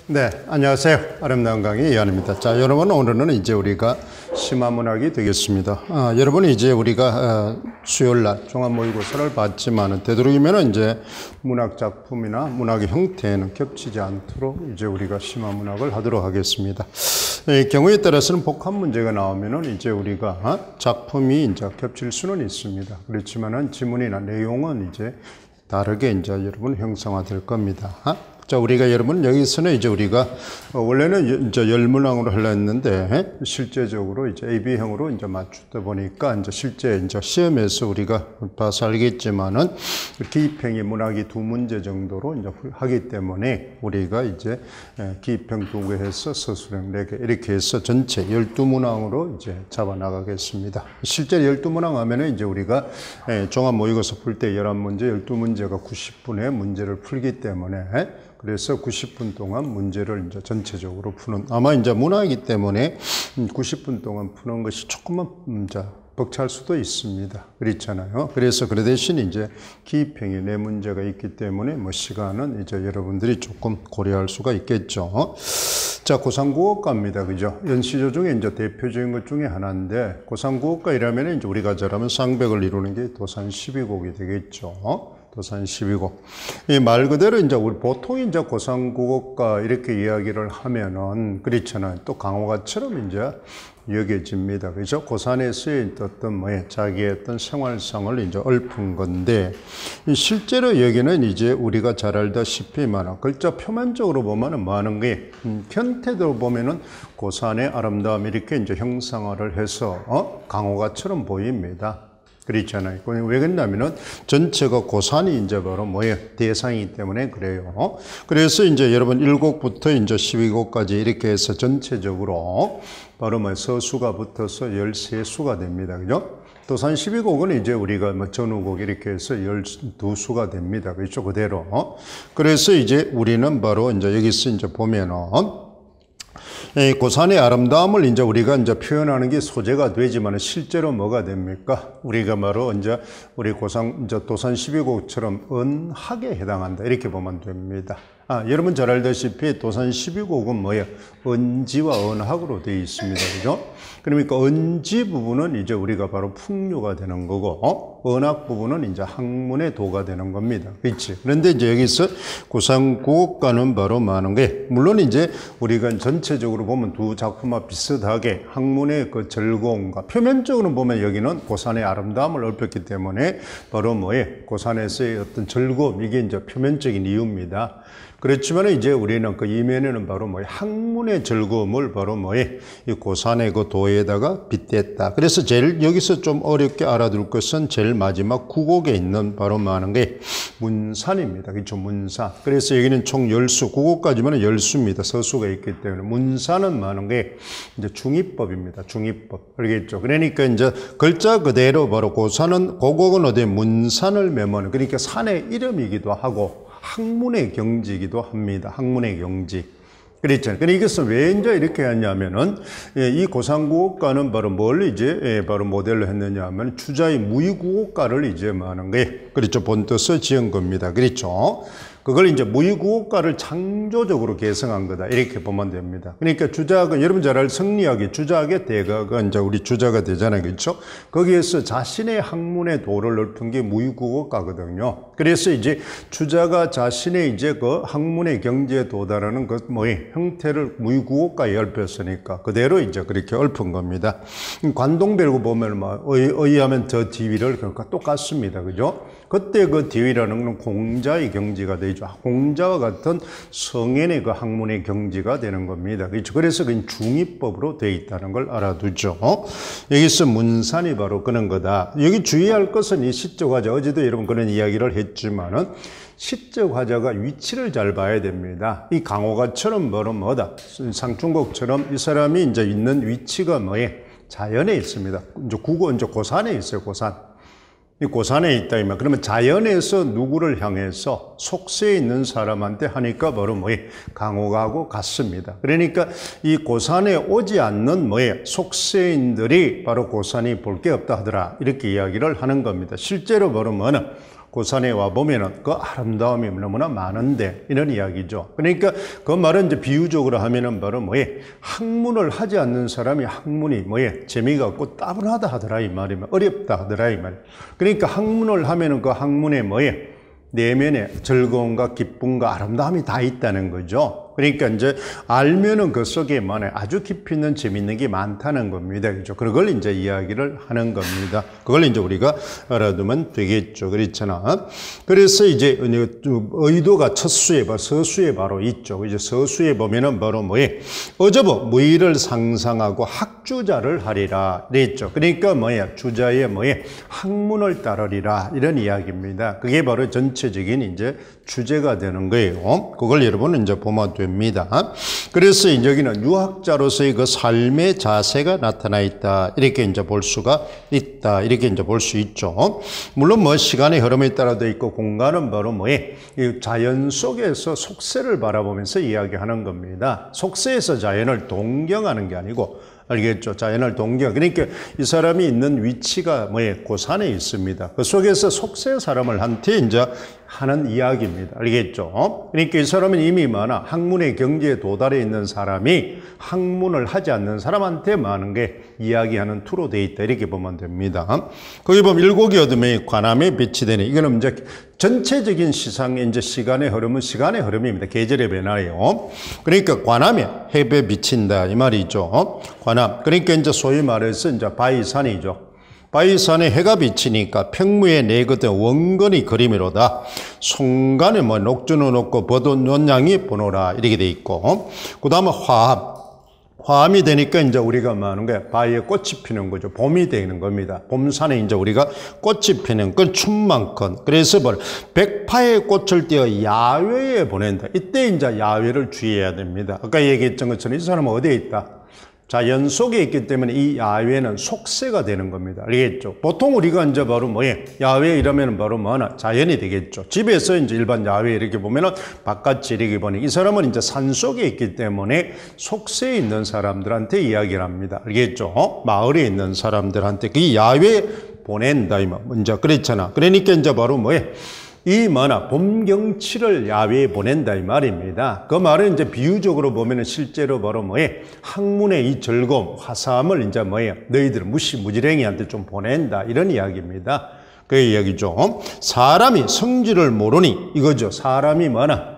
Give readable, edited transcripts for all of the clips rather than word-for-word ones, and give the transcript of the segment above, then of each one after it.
네, 안녕하세요. 아름다운 강의 이한입니다. 자, 여러분, 오늘은 이제 우리가 심화문학이 되겠습니다. 여러분, 이제 우리가 수요일날 종합모의고사를 봤지만은 되도록이면 이제 문학 작품이나 문학의 형태는 겹치지 않도록 이제 우리가 심화문학을 하도록 하겠습니다. 경우에 따라서는 복합 문제가 나오면은 이제 우리가 작품이 이제 겹칠 수는 있습니다. 그렇지만은 지문이나 내용은 이제 다르게 이제 여러분 형성화될 겁니다. 자, 우리가 여러분 여기서는 이제 우리가 원래는 이제 열문항으로 하려 했는데 실제적으로 이제 AB형으로 이제 맞추다 보니까 이제 실제 이제 시험에서 우리가 봐서 알겠지만은 기입형이 문학이 2문제 정도로 이제 하기 때문에 우리가 이제 기입형 2개 해서 서술형 4개 이렇게 해서 전체 12문항으로 이제 잡아 나가겠습니다. 실제 12문항 하면은 이제 우리가 종합 모의고사 풀 때 11문제, 12문제가 90분의 문제를 풀기 때문에 그래서 90분 동안 문제를 이제 전체적으로 푸는, 아마 이제 문화이기 때문에 90분 동안 푸는 것이 조금만 이제 벅찰 수도 있습니다. 그렇잖아요. 그래서 그 대신 이제 기입형이 4문제가 있기 때문에 뭐 시간은 이제 여러분들이 조금 고려할 수가 있겠죠. 자, 고상국어과입니다. 그죠? 연시조 중에 이제 대표적인 것 중에 하나인데, 고상국어과 이라면 이제 우리가 잘하면 쌍백을 이루는 게 도산 12곡이 되겠죠. 도산 12곡. 이 말 그대로 이제 우리 보통 이제 고상국어과 이렇게 이야기를 하면은 그렇잖아요. 또 강호가처럼 이제 여겨집니다. 그죠? 고산에서의 어떤 자기의 어떤 생활상을 이제 읊은 건데, 실제로 여기는 이제 우리가 잘 알다시피 글자 표면적으로 보면은 많은 게, 형태도 보면은 고산의 아름다움 이렇게 이제 형상화를 해서, 강호가처럼 보입니다. 그렇잖아요. 왜 그러냐면은 전체가 고산이 이제 바로 대상이기 때문에 그래요. 그래서 이제 여러분 1곡부터 이제 12곡까지 이렇게 해서 전체적으로 바로 서수가 붙어서 13수가 됩니다. 그죠? 도산 12곡은 이제 우리가 전후곡 이렇게 해서 12수가 됩니다. 그렇죠? 그대로. 그래서 이제 우리는 바로 이제 여기서 이제 보면은 고산의 아름다움을 이제 우리가 이제 표현하는 게 소재가 되지만 실제로 뭐가 됩니까? 우리가 바로 이제 우리 이제 도산 12곡처럼 언학에 해당한다. 이렇게 보면 됩니다. 여러분 잘 알다시피 도산 12곡은 뭐예요? 언지와 언학으로 되어 있습니다. 그죠? 그러니까 언지 부분은 이제 우리가 바로 풍류가 되는 거고, 언학 부분은 이제 학문의 도가 되는 겁니다. 그렇지? 그런데 이제 여기서 고상국어과는 바로 많은 게, 물론 이제 우리가 전체적으로 보면 두 작품과 비슷하게 학문의 그 즐거움과 표면적으로 보면 여기는 고산의 아름다움을 읊었기 때문에 바로 고산에서의 어떤 즐거움, 이게 이제 표면적인 이유입니다. 그렇지만 이제 우리는 그 이면에는 바로 학문의 즐거움을 바로 이 고산의 그 도에다가 빗댔다. 그래서 제일 여기서 좀 어렵게 알아둘 것은 제일 마지막 9곡에 있는 바로 많은 게 문산입니다. 그렇죠? 문산. 그래서 여기는 총 10수, 9곡까지면 10수입니다. 서수가 있기 때문에. 문산은 많은 게 이제 중의법입니다. 중의법. 알겠죠? 그러니까 이제 글자 그대로 바로 고산은, 고곡은 어디에 문산을 메모하는, 그러니까 산의 이름이기도 하고 학문의 경지이기도 합니다. 학문의 경지. 그랬잖아요. 그러니까 이것은 왜 이제 이렇게 하냐면은, 이 고상국어과는 바로 뭘 이제 바로 모델로 했느냐 하면 주자의 무의국어과를 이제 하는 게, 그렇죠. 본뜻을 지은 겁니다. 그렇죠. 그걸 이제 무의국어과를 창조적으로 개성한 거다. 이렇게 보면 됩니다. 그러니까 주자가, 여러분 잘 알 성리학의 주자학의 대가가 이제 우리 주자가 되잖아요. 그렇죠? 거기에서 자신의 학문의 도를 읊은 게 무의국어과거든요. 그래서 이제 주자가 자신의 이제 그 학문의 경지에 도달하는 그 형태를 무의국어과에 읊었으니까 그대로 이제 그렇게 읊은 겁니다. 관동별고 보면 의하면 저 디위를 그러니까 똑같습니다. 그죠? 그때 그 디위라는 건 공자의 경지가 되죠. 공자와 같은 성인의 그 학문의 경지가 되는 겁니다. 그렇죠? 그래서 그 중의법으로 되어 있다는 걸 알아두죠. 여기서 문산이 바로 그런 거다. 여기 주의할 것은 이 시적 화자, 어제도 여러분 그런 이야기를 했지만은 시적 화자가 위치를 잘 봐야 됩니다. 이 강호가처럼 바로 상충곡처럼 이 사람이 이제 있는 위치가 자연에 있습니다. 이제 고산에 있어요. 고산. 이 고산에 있다 이면 그러면 자연에서 누구를 향해서 속세에 있는 사람한테 하니까 바로 강호가하고 같습니다. 그러니까 이 고산에 오지 않는 속세인들이 바로 고산이 볼 게 없다 하더라. 이렇게 이야기를 하는 겁니다. 실제로 바로 고산에 와 보면은 그 아름다움이 너무나 많은데 이런 이야기죠. 그러니까 그 말은 이제 비유적으로 하면은 바로 뭐예? 학문을 하지 않는 사람이 학문이 뭐예? 재미가 없고 따분하다 하더라 이 말이면 어렵다 하더라 이 말. 그러니까 학문을 하면은 그 학문에 뭐예? 내면에 즐거움과 기쁨과 아름다움이 다 있다는 거죠. 그러니까 이제 알면은 그 속에 아주 깊이 있는 재미있는 게 많다는 겁니다. 그죠? 그걸 이제 이야기를 하는 겁니다. 그걸 이제 우리가 알아두면 되겠죠. 그렇잖아. 그래서 이제 의도가 첫수에, 서수에 바로 있죠. 이제 서수에 보면은 바로 뭐예? 어저버 무의를 상상하고 학주자를 하리라. 그랬죠. 그러니까 뭐야? 주자의 뭐예? 학문을 따르리라. 이런 이야기입니다. 그게 바로 전체적인 이제 주제가 되는 거예요. 그걸 여러분은 이제 보면 됩니다. 그래서 여기는 유학자로서의 그 삶의 자세가 나타나 있다. 이렇게 이제 볼 수가 있다. 이렇게 이제 볼 수 있죠. 물론 뭐 시간의 흐름에 따라 돼 있고 공간은 바로 뭐에 자연 속에서 속세를 바라보면서 이야기하는 겁니다. 속세에서 자연을 동경하는 게 아니고 알겠죠? 자연을 동경. 그러니까 이 사람이 있는 위치가 뭐에 고산에 있습니다. 그 속에서 속세 사람을 한테 이제 하는 이야기입니다. 알겠죠? 그러니까 이 사람은 이미 학문의 경지에 도달해 있는 사람이 학문을 하지 않는 사람한테 많은 게 이야기하는 투로 돼 있다. 이렇게 보면 됩니다. 거기 보면 일곡이 어둠에 관함에 빛이 되네. 이거는 이제 전체적인 시상의 이제 시간의 흐름입니다. 계절의 변화예요. 그러니까 관함에 해에 비친다. 이 말이죠. 관함. 그러니까 이제 소위 말해서 이제 바위산이죠. 바위산에 해가 비치니까 평무에 내거든 원건이 그림이로다. 송간에 녹주는 없고 버도 논양이 보노라. 이렇게 돼 있고. 그 다음에 화합. 화암이 되니까 이제 우리가 말하는 게 바위에 꽃이 피는 거죠. 봄이 되는 겁니다. 봄산에 이제 우리가 꽃이 피는 건 춘만큼. 그래서 백파의 꽃을 띄어 야외에 보낸다. 이때 이제 야외를 주의해야 됩니다. 아까 얘기했던 것처럼 이 사람은 어디에 있다? 자연 속에 있기 때문에 이 야외는 속세가 되는 겁니다. 알겠죠? 보통 우리가 이제 바로 야외 이러면 바로 자연이 되겠죠. 집에서 이제 일반 야외 이렇게 보면은 바깥 이렇게 보니 이 사람은 이제 산 속에 있기 때문에 속세에 있는 사람들한테 이야기를 합니다. 알겠죠? 마을에 있는 사람들한테 그 야외 보낸다 이 말. 이제 그렇잖아. 그러니까 이제 바로 이 봄 경치를 야외에 보낸다 이 말입니다. 그 말은 이제 비유적으로 보면은 실제로 바로 학문의 이 즐거움, 화사함을 이제 너희들 무지랭이한테 좀 보낸다 이런 이야기입니다. 그 이야기죠. 사람이 성질을 모르니 이거죠. 사람이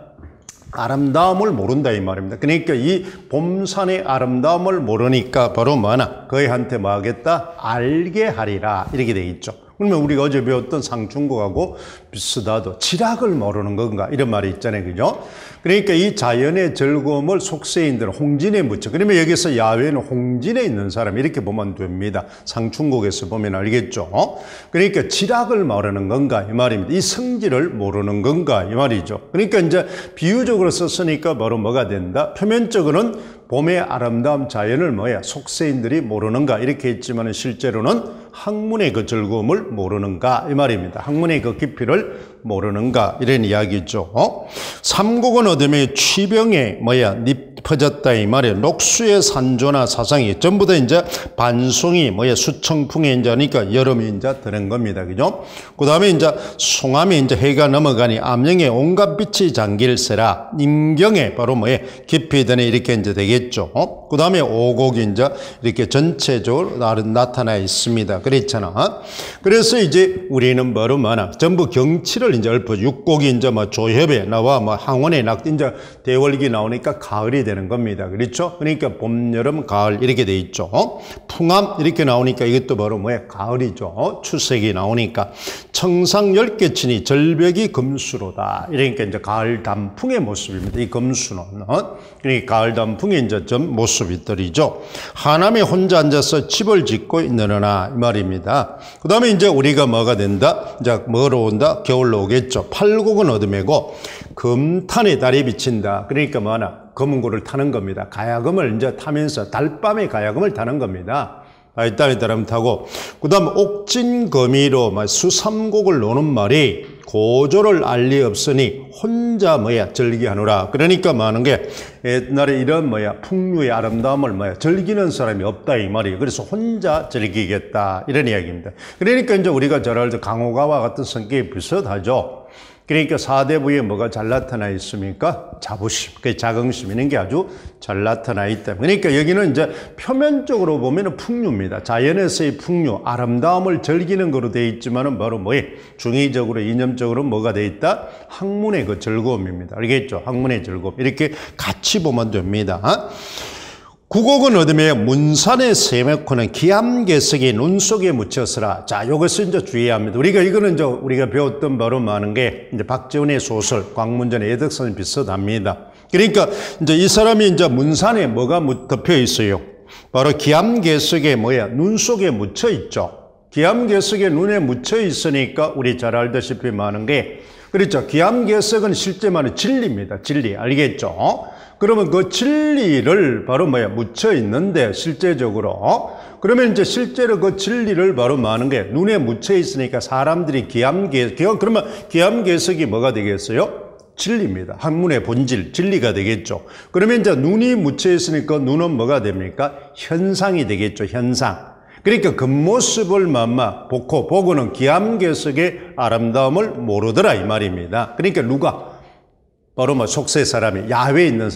아름다움을 모른다 이 말입니다. 그러니까 이 봄산의 아름다움을 모르니까 바로 그애한테 하겠다? 알게 하리라 이렇게 돼 있죠. 그러면 우리가 어제 배웠던 상충곡하고 비슷하도 지락을 모르는 건가 이런 말이 있잖아요. 그죠? 그러니까 이 자연의 즐거움을 속세인들은 홍진에 묻혀. 그러면 여기서 야외는 홍진에 있는 사람 이렇게 보면 됩니다. 상충곡에서 보면 알겠죠? 그러니까 지락을 모르는 건가 이 말입니다. 이 성질을 모르는 건가 이 말이죠. 그러니까 이제 비유적으로 썼으니까 바로 뭐가 된다? 표면적으로는 봄의 아름다움 자연을 속세인들이 모르는가 이렇게 했지만 실제로는 학문의 그 즐거움을 모르는가 이 말입니다. 학문의 그 깊이를 모르는가 이런 이야기죠. 삼곡은 어둠에 취병에 퍼졌다 이 말이에요. 녹수의 산조나 사상이 전부 다 이제 반송이 수청풍에 이제 하니까 여름이 이제 드는 겁니다. 그죠? 그 다음에 이제 송암에 이제 해가 넘어가니 암령에 온갖 빛이 잠길세라. 임경에 바로 깊이 드네 이렇게 이제 되겠죠. 그 다음에 오곡이 이제 이렇게 전체적으로 나타나 있습니다. 그렇잖아. 그래서 이제 우리는 바로 전부 경치를 이제 읊어 육곡이 이제 조협에 나와 항원에 이제 대월기 나오니까 가을이 되는 겁니다. 그렇죠? 그러니까 봄, 여름, 가을 이렇게 돼 있죠. 풍암 이렇게 나오니까 이것도 바로 가을이죠. 추석이 나오니까 청상 10개 치니 절벽이 금수로다. 이러니까 이제 가을 단풍의 모습입니다. 이 금수는. 그러니까 가을 단풍의 이제 좀 모습이들이죠. 하남에 혼자 앉아서 집을 짓고 있느나 이 말입니다. 그 다음에 이제 우리가 뭐가 된다? 이제 뭐로 온다? 겨울로 오겠죠. 팔곡은 어둠이고 금탄에 달이 비친다. 그러니까 검은고를 타는 겁니다. 가야금을 이제 타면서 달밤에 가야금을 타는 겁니다. 달에 따르면 타고 그 다음 옥진거미로 수삼곡을 노는 말이 고조를 알리 없으니 혼자 즐기하노라. 그러니까 많은 게 옛날에 이런 풍류의 아름다움을 즐기는 사람이 없다 이 말이에요. 그래서 혼자 즐기겠다 이런 이야기입니다. 그러니까 이제 우리가 잘 알죠. 강호가와 같은 성격이 비슷하죠. 그러니까 사대부에 뭐가 잘 나타나 있습니까? 자부심, 그 자긍심 이런 게 아주 잘 나타나 있다. 그러니까 여기는 이제 표면적으로 보면은 풍류입니다. 자연에서의 풍류, 아름다움을 즐기는 거로 되어 있지만은 바로 중의적으로, 이념적으로 뭐가 되어 있다? 학문의 그 즐거움입니다. 알겠죠? 학문의 즐거움. 이렇게 같이 보면 됩니다. 구곡은 어둠에 문산의 세메코는 기암괴석이 눈 속에 묻혔으라. 자, 요것을 이제 주의해야 합니다. 이거는 이제 우리가 배웠던 바로 많은 게 이제 박재훈의 소설, 광문전의 애덕선이 비슷합니다. 그러니까 이제 이 사람이 이제 문산에 뭐가 덮여 있어요? 바로 기암괴석에 눈 속에 묻혀 있죠. 기암괴석에 눈에 묻혀 있으니까 우리 잘 알다시피 많은 게 그렇죠. 기암괴석은 실제 말은 진리입니다. 진리. 알겠죠? 그러면 그 진리를 바로 묻혀 있는데 실제적으로 그러면 이제 실제로 그 진리를 바로 많은 게 눈에 묻혀 있으니까 사람들이 그러면 기암괴석이 뭐가 되겠어요? 진리입니다. 학문의 본질, 진리가 되겠죠. 그러면 이제 눈이 묻혀 있으니까 눈은 뭐가 됩니까? 현상이 되겠죠. 현상. 그러니까 겉모습을 보고는 기암괴석의 아름다움을 모르더라 이 말입니다. 그러니까 누가? 바로 속세 사람이 야외에 있는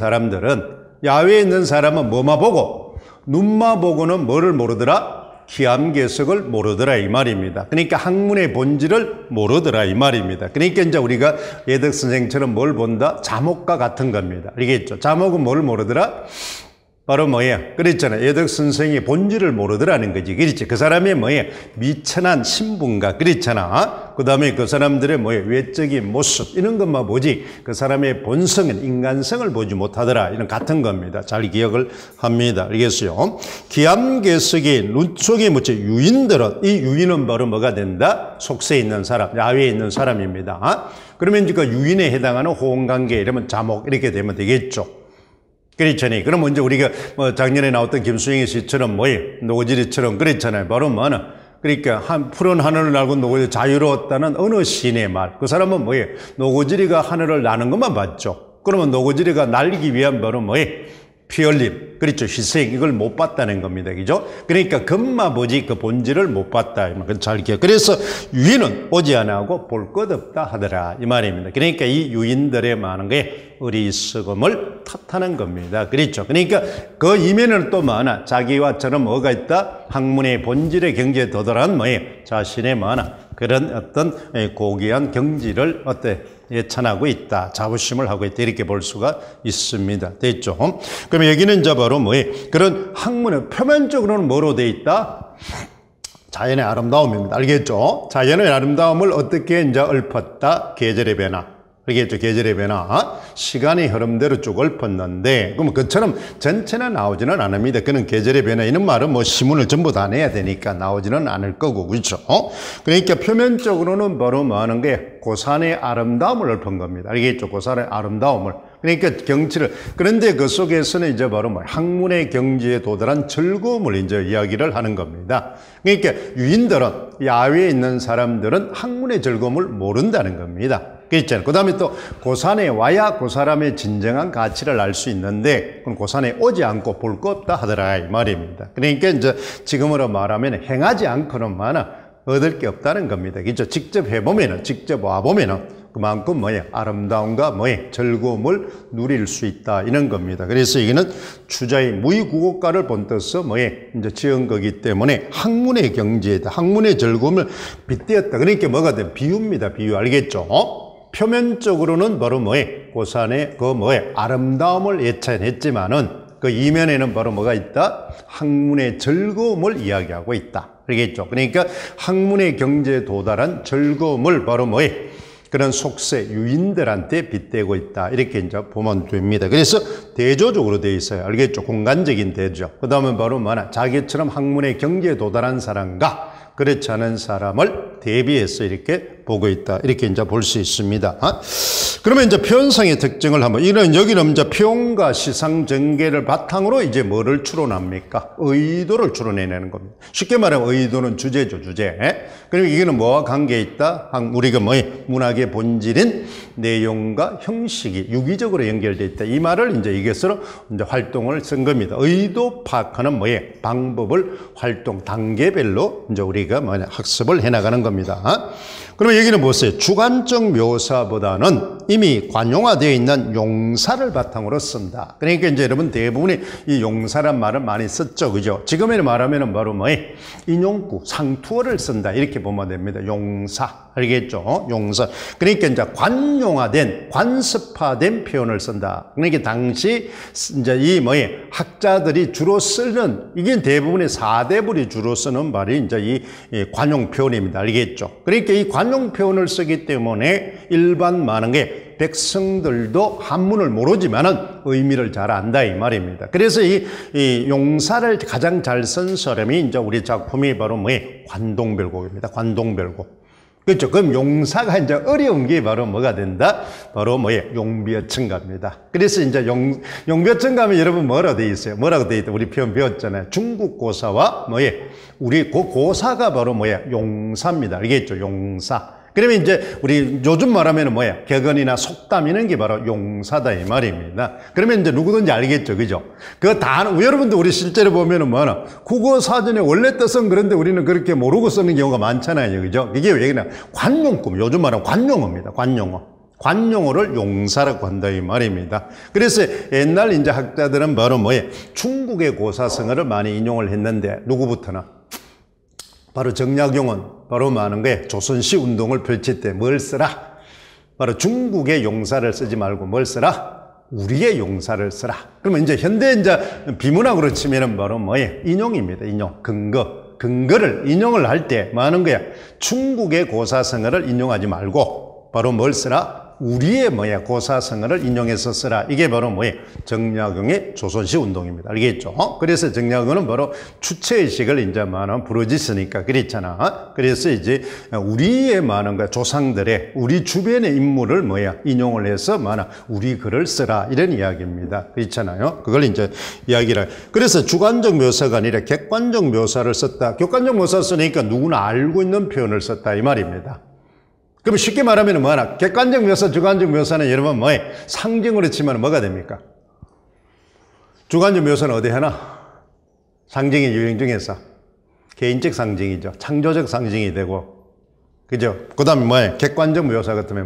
사람은 뭐만 보고 눈만 보고는 뭐를 모르더라? 기암괴석을 모르더라 이 말입니다. 그러니까 학문의 본질을 모르더라 이 말입니다. 그러니까 이제 우리가 예덕 선생처럼 뭘 본다? 자목과 같은 겁니다. 알겠죠? 자목은 뭘 모르더라? 바로 그랬잖아요. 예덕 선생의 본질을 모르더라는 거지. 그렇지. 그 사람의 미천한 신분가. 그렇잖아. 그 다음에 그 사람들의 외적인 모습. 이런 것만 보지. 그 사람의 본성은 인간성을 보지 못하더라. 이런 같은 겁니다. 잘 기억을 합니다. 알겠어요? 기암괴석이 눈 속에 묻혀 유인들은, 이 유인은 바로 뭐가 된다? 속세에 있는 사람, 야외에 있는 사람입니다. 그러면 이제 그 유인에 해당하는 호응관계, 이러면 자목, 이렇게 되면 되겠죠. 그렇잖아요. 그럼 이제 우리가 작년에 나왔던 김수영의 시처럼 노고지리처럼 그랬잖아요. 바로 그러니까 푸른 하늘을 날고 노고지리 자유로웠다는 어느 시인의 말. 그 사람은 노고지리가 하늘을 나는 것만 봤죠. 그러면 노고지리가 날리기 위한 바로 피 흘림, 그렇죠. 희생, 이걸 못 봤다는 겁니다. 그죠? 그러니까 겉만 보지 그 본질을 못 봤다. 잘 기억. 그래서 유인은 오지 않고 볼 것 없다 하더라. 이 말입니다. 그러니까 이 유인들의 많은 게 어리석음을 탓하는 겁니다. 그렇죠. 그러니까 그 이면에는 또 자기와 저런 뭐가 있다? 학문의 본질의 경지에 도달한 자신의 그런 어떤 고귀한 경지를 예찬하고 있다. 자부심을 하고 있다. 이렇게 볼 수가 있습니다. 됐죠? 그럼 여기는 이제 바로 그런 학문의 표면적으로는 뭐로 돼 있다? 자연의 아름다움입니다. 알겠죠? 자연의 아름다움을 어떻게 이제 읊었다? 계절의 변화. 알겠죠? 계절의 변화. 시간의 흐름대로 쭉 읊었는데, 그럼 그처럼 전체는 나오지는 않습니다. 그는 계절의 변화. 이런 말은 시문을 전부 다 내야 되니까 나오지는 않을 거고, 그렇죠? 그러니까 표면적으로는 바로 많은 게 고산의 아름다움을 읊은 겁니다. 알겠죠? 고산의 아름다움을. 그러니까 경치를. 그런데 그 속에서는 이제 바로 학문의 경지에 도달한 즐거움을 이제 이야기를 하는 겁니다. 그러니까 유인들은, 야외에 있는 사람들은 학문의 즐거움을 모른다는 겁니다. 그렇잖아요. 그 다음에 또 고산에 와야 그 사람의 진정한 가치를 알 수 있는데, 그럼 고산에 오지 않고 볼 거 없다 하더라 이 말입니다. 그러니까 이제 지금으로 말하면 행하지 않고는 얻을 게 없다는 겁니다. 그렇죠? 직접 해보면은, 직접 와보면은 그만큼 아름다움과 즐거움을 누릴 수 있다 이런 겁니다. 그래서 이거는 추자의 무의구곡가를 본떠서 이제 지은 거기 때문에 학문의 경지에다 학문의 즐거움을 빗대었다. 그러니까 뭐가 돼? 비유입니다. 비유. 알겠죠? 표면적으로는 바로 고산의 아름다움을 예찬했지만은 그 이면에는 바로 뭐가 있다? 학문의 즐거움을 이야기하고 있다. 알겠죠? 그러니까 학문의 경지에 도달한 즐거움을 바로 그런 속세 유인들한테 빗대고 있다. 이렇게 이제 보면 됩니다. 그래서 대조적으로 되어 있어요. 알겠죠? 공간적인 대조. 그 다음은 바로 자기처럼 학문의 경지에 도달한 사람과 그렇지 않은 사람을 대비해서 이렇게 보고 있다. 이렇게 이제 볼 수 있습니다. 그러면 이제 표현상의 특징을 한번, 여기는 이제 표현과 시상 전개를 바탕으로 이제 뭐를 추론합니까? 의도를 추론해내는 겁니다. 쉽게 말하면 의도는 주제죠, 주제. 그리고 이거는 뭐와 관계 있다? 우리가 문학의 본질인 내용과 형식이 유기적으로 연결되어 있다. 이 말을 이제 이것으로 이제 활동을 쓴 겁니다. 의도 파악하는 방법을 활동 단계별로 이제 우리가 학습을 해나가는 겁니다. 그러면 여기는 뭐였어요? 주관적 묘사보다는 이미 관용화되어 있는 용사를 바탕으로 쓴다. 그러니까 이제 여러분 대부분이 이 용사란 말을 많이 썼죠. 그죠? 지금에 말하면 바로 인용구, 상투어를 쓴다. 이렇게 보면 됩니다. 용사. 알겠죠? 용사. 그러니까 이제 관용화된, 관습화된 표현을 쓴다. 그러니까 당시 이제 이 학자들이 주로 쓰는, 이게 대부분의 사대부리 주로 쓰는 말이 이제 이 관용 표현입니다. 알겠죠? 그러니까 이 관용 표현을 쓰기 때문에 일반 많은 게 백성들도 한문을 모르지만은 의미를 잘 안다 이 말입니다. 그래서 이 용사를 가장 잘 쓴 사람이 이제 우리 작품이 바로 관동별곡입니다. 관동별곡. 그렇죠. 그럼 용사가 이제 어려운 게 바로 뭐가 된다? 바로 용비어천가입니다. 그래서 이제 용비어천가면 여러분 뭐라고 돼 있어요? 뭐라고 돼 있다? 우리 표현 배웠잖아요. 중국 고사와 우리 고사가 바로 용사입니다. 알겠죠? 용사. 그러면 이제 우리 요즘 말하면 격언이나 속담 이런 게 바로 용사다 이 말입니다. 그러면 이제 누구든지 알겠죠, 그죠? 그 단어 여러분도 우리 실제로 보면은 국어 사전에 원래 뜻은 그런데 우리는 그렇게 모르고 쓰는 경우가 많잖아요, 그죠? 이게 왜 그냥 관용급, 요즘 말하면 관용어입니다, 관용어. 관용어를 용사라고 한다 이 말입니다. 그래서 옛날 이제 학자들은 바로 중국의 고사성어를 많이 인용을 했는데 누구부터나? 바로 정약용은 바로 많은 거에 조선시 운동을 펼칠 때 뭘 쓰라? 바로 중국의 용사를 쓰지 말고 뭘 쓰라? 우리의 용사를 쓰라. 그러면 이제 현대 이제 비문학으로 치면은 바로 인용입니다. 인용. 근거를 인용을 할 때 많은 거야. 중국의 고사성어를 인용하지 말고 바로 뭘 쓰라? 우리의 고사성어를 인용해서 쓰라. 이게 바로 정약용의 조선시 운동입니다. 알겠죠? 그래서 정약용은 바로 주체의식을 이제 부르짖으니까 그랬잖아. 그래서 이제 우리의 많은 조상들의 우리 주변의 인물을 인용을 해서 우리 글을 쓰라. 이런 이야기입니다. 그렇잖아요. 그걸 이제 이야기를. 그래서 주관적 묘사가 아니라 객관적 묘사를 썼다. 객관적 묘사를 쓰니까 누구나 알고 있는 표현을 썼다. 이 말입니다. 그럼 쉽게 말하면 객관적 묘사, 주관적 묘사는 여러분 상징으로 치면 뭐가 됩니까? 주관적 묘사는 어디 하나? 상징의 유형 중에서 개인적 상징이죠. 창조적 상징이 되고, 그죠? 그 다음에 객관적 묘사 같으면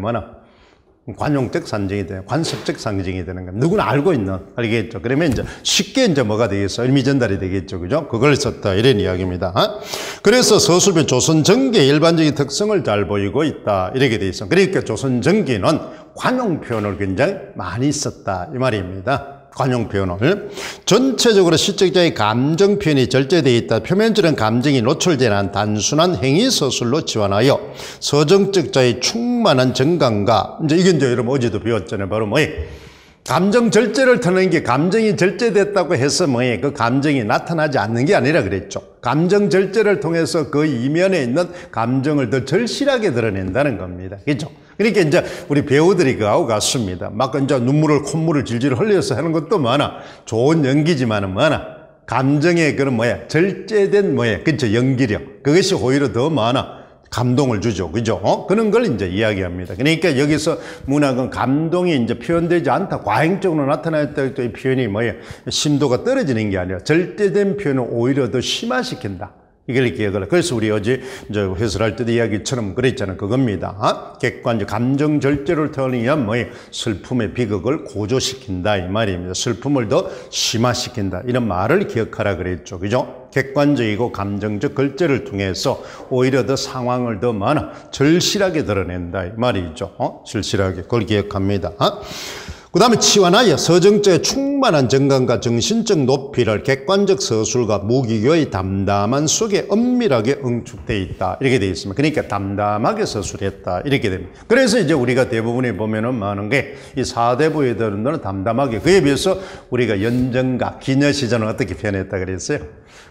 관용적 상징이 돼요. 관습적 상징이 되는 겁니다. 누구나 알고 있는, 알겠죠? 그러면 이제 쉽게 이제 뭐가 되겠어? 의미 전달이 되겠죠. 그죠? 그걸 썼다. 이런 이야기입니다. 그래서 서술변 조선 전기의 일반적인 특성을 잘 보이고 있다. 이렇게 돼 있어. 그러니까 조선 전기는 관용 표현을 굉장히 많이 썼다. 이 말입니다. 관용 표현을. 전체적으로 시적자의 감정 표현이 절제되어 있다. 표면적인 감정이 노출되는 한 단순한 행위 서술로 지원하여 서정적 자의 충만한 정감과, 이제 이게 이제 여러분 어제도 배웠잖아요. 바로 감정 절제를 터는 게 감정이 절제됐다고 해서 그 감정이 나타나지 않는 게 아니라 그랬죠. 감정 절제를 통해서 그 이면에 있는 감정을 더 절실하게 드러낸다는 겁니다. 그렇죠? 그러니까 이제 우리 배우들이 그하고 같습니다. 막 이제 눈물을, 콧물을 질질 흘려서 하는 것도 좋은 연기지만은 감정의 그런 절제된 그렇죠? 연기력. 그것이 오히려 더 감동을 주죠. 그죠? 그런 걸 이제 이야기합니다. 그러니까 여기서 문학은 감동이 이제 표현되지 않다. 과잉적으로 나타났다. 또 이 표현이 심도가 떨어지는 게 아니라 절제된 표현을 오히려 더 심화시킨다. 이걸 기억을. 그래서 우리 어제 이제 해설할 때도 이야기처럼 그랬잖아요. 그겁니다. 객관적 감정 절제를 통해 슬픔의 비극을 고조시킨다 이 말입니다. 슬픔을 더 심화시킨다 이런 말을 기억하라 그랬죠. 그죠? 객관적이고 감정적 절제를 통해서 오히려 더 상황을 더 절실하게 드러낸다 이 말이죠. 절실하게 그걸 기억합니다. 그 다음에 치환하여 서정적의 충만한 정감과 정신적 높이를 객관적 서술과 무기교의 담담한 속에 엄밀하게 응축되어 있다. 이렇게 되어 있습니다. 그러니까 담담하게 서술했다. 이렇게 됩니다. 그래서 이제 우리가 대부분에 보면은 많은 게 이 사대부에 들은 담담하게. 그에 비해서 우리가 연정가, 기녀시전은 어떻게 표현했다 그랬어요?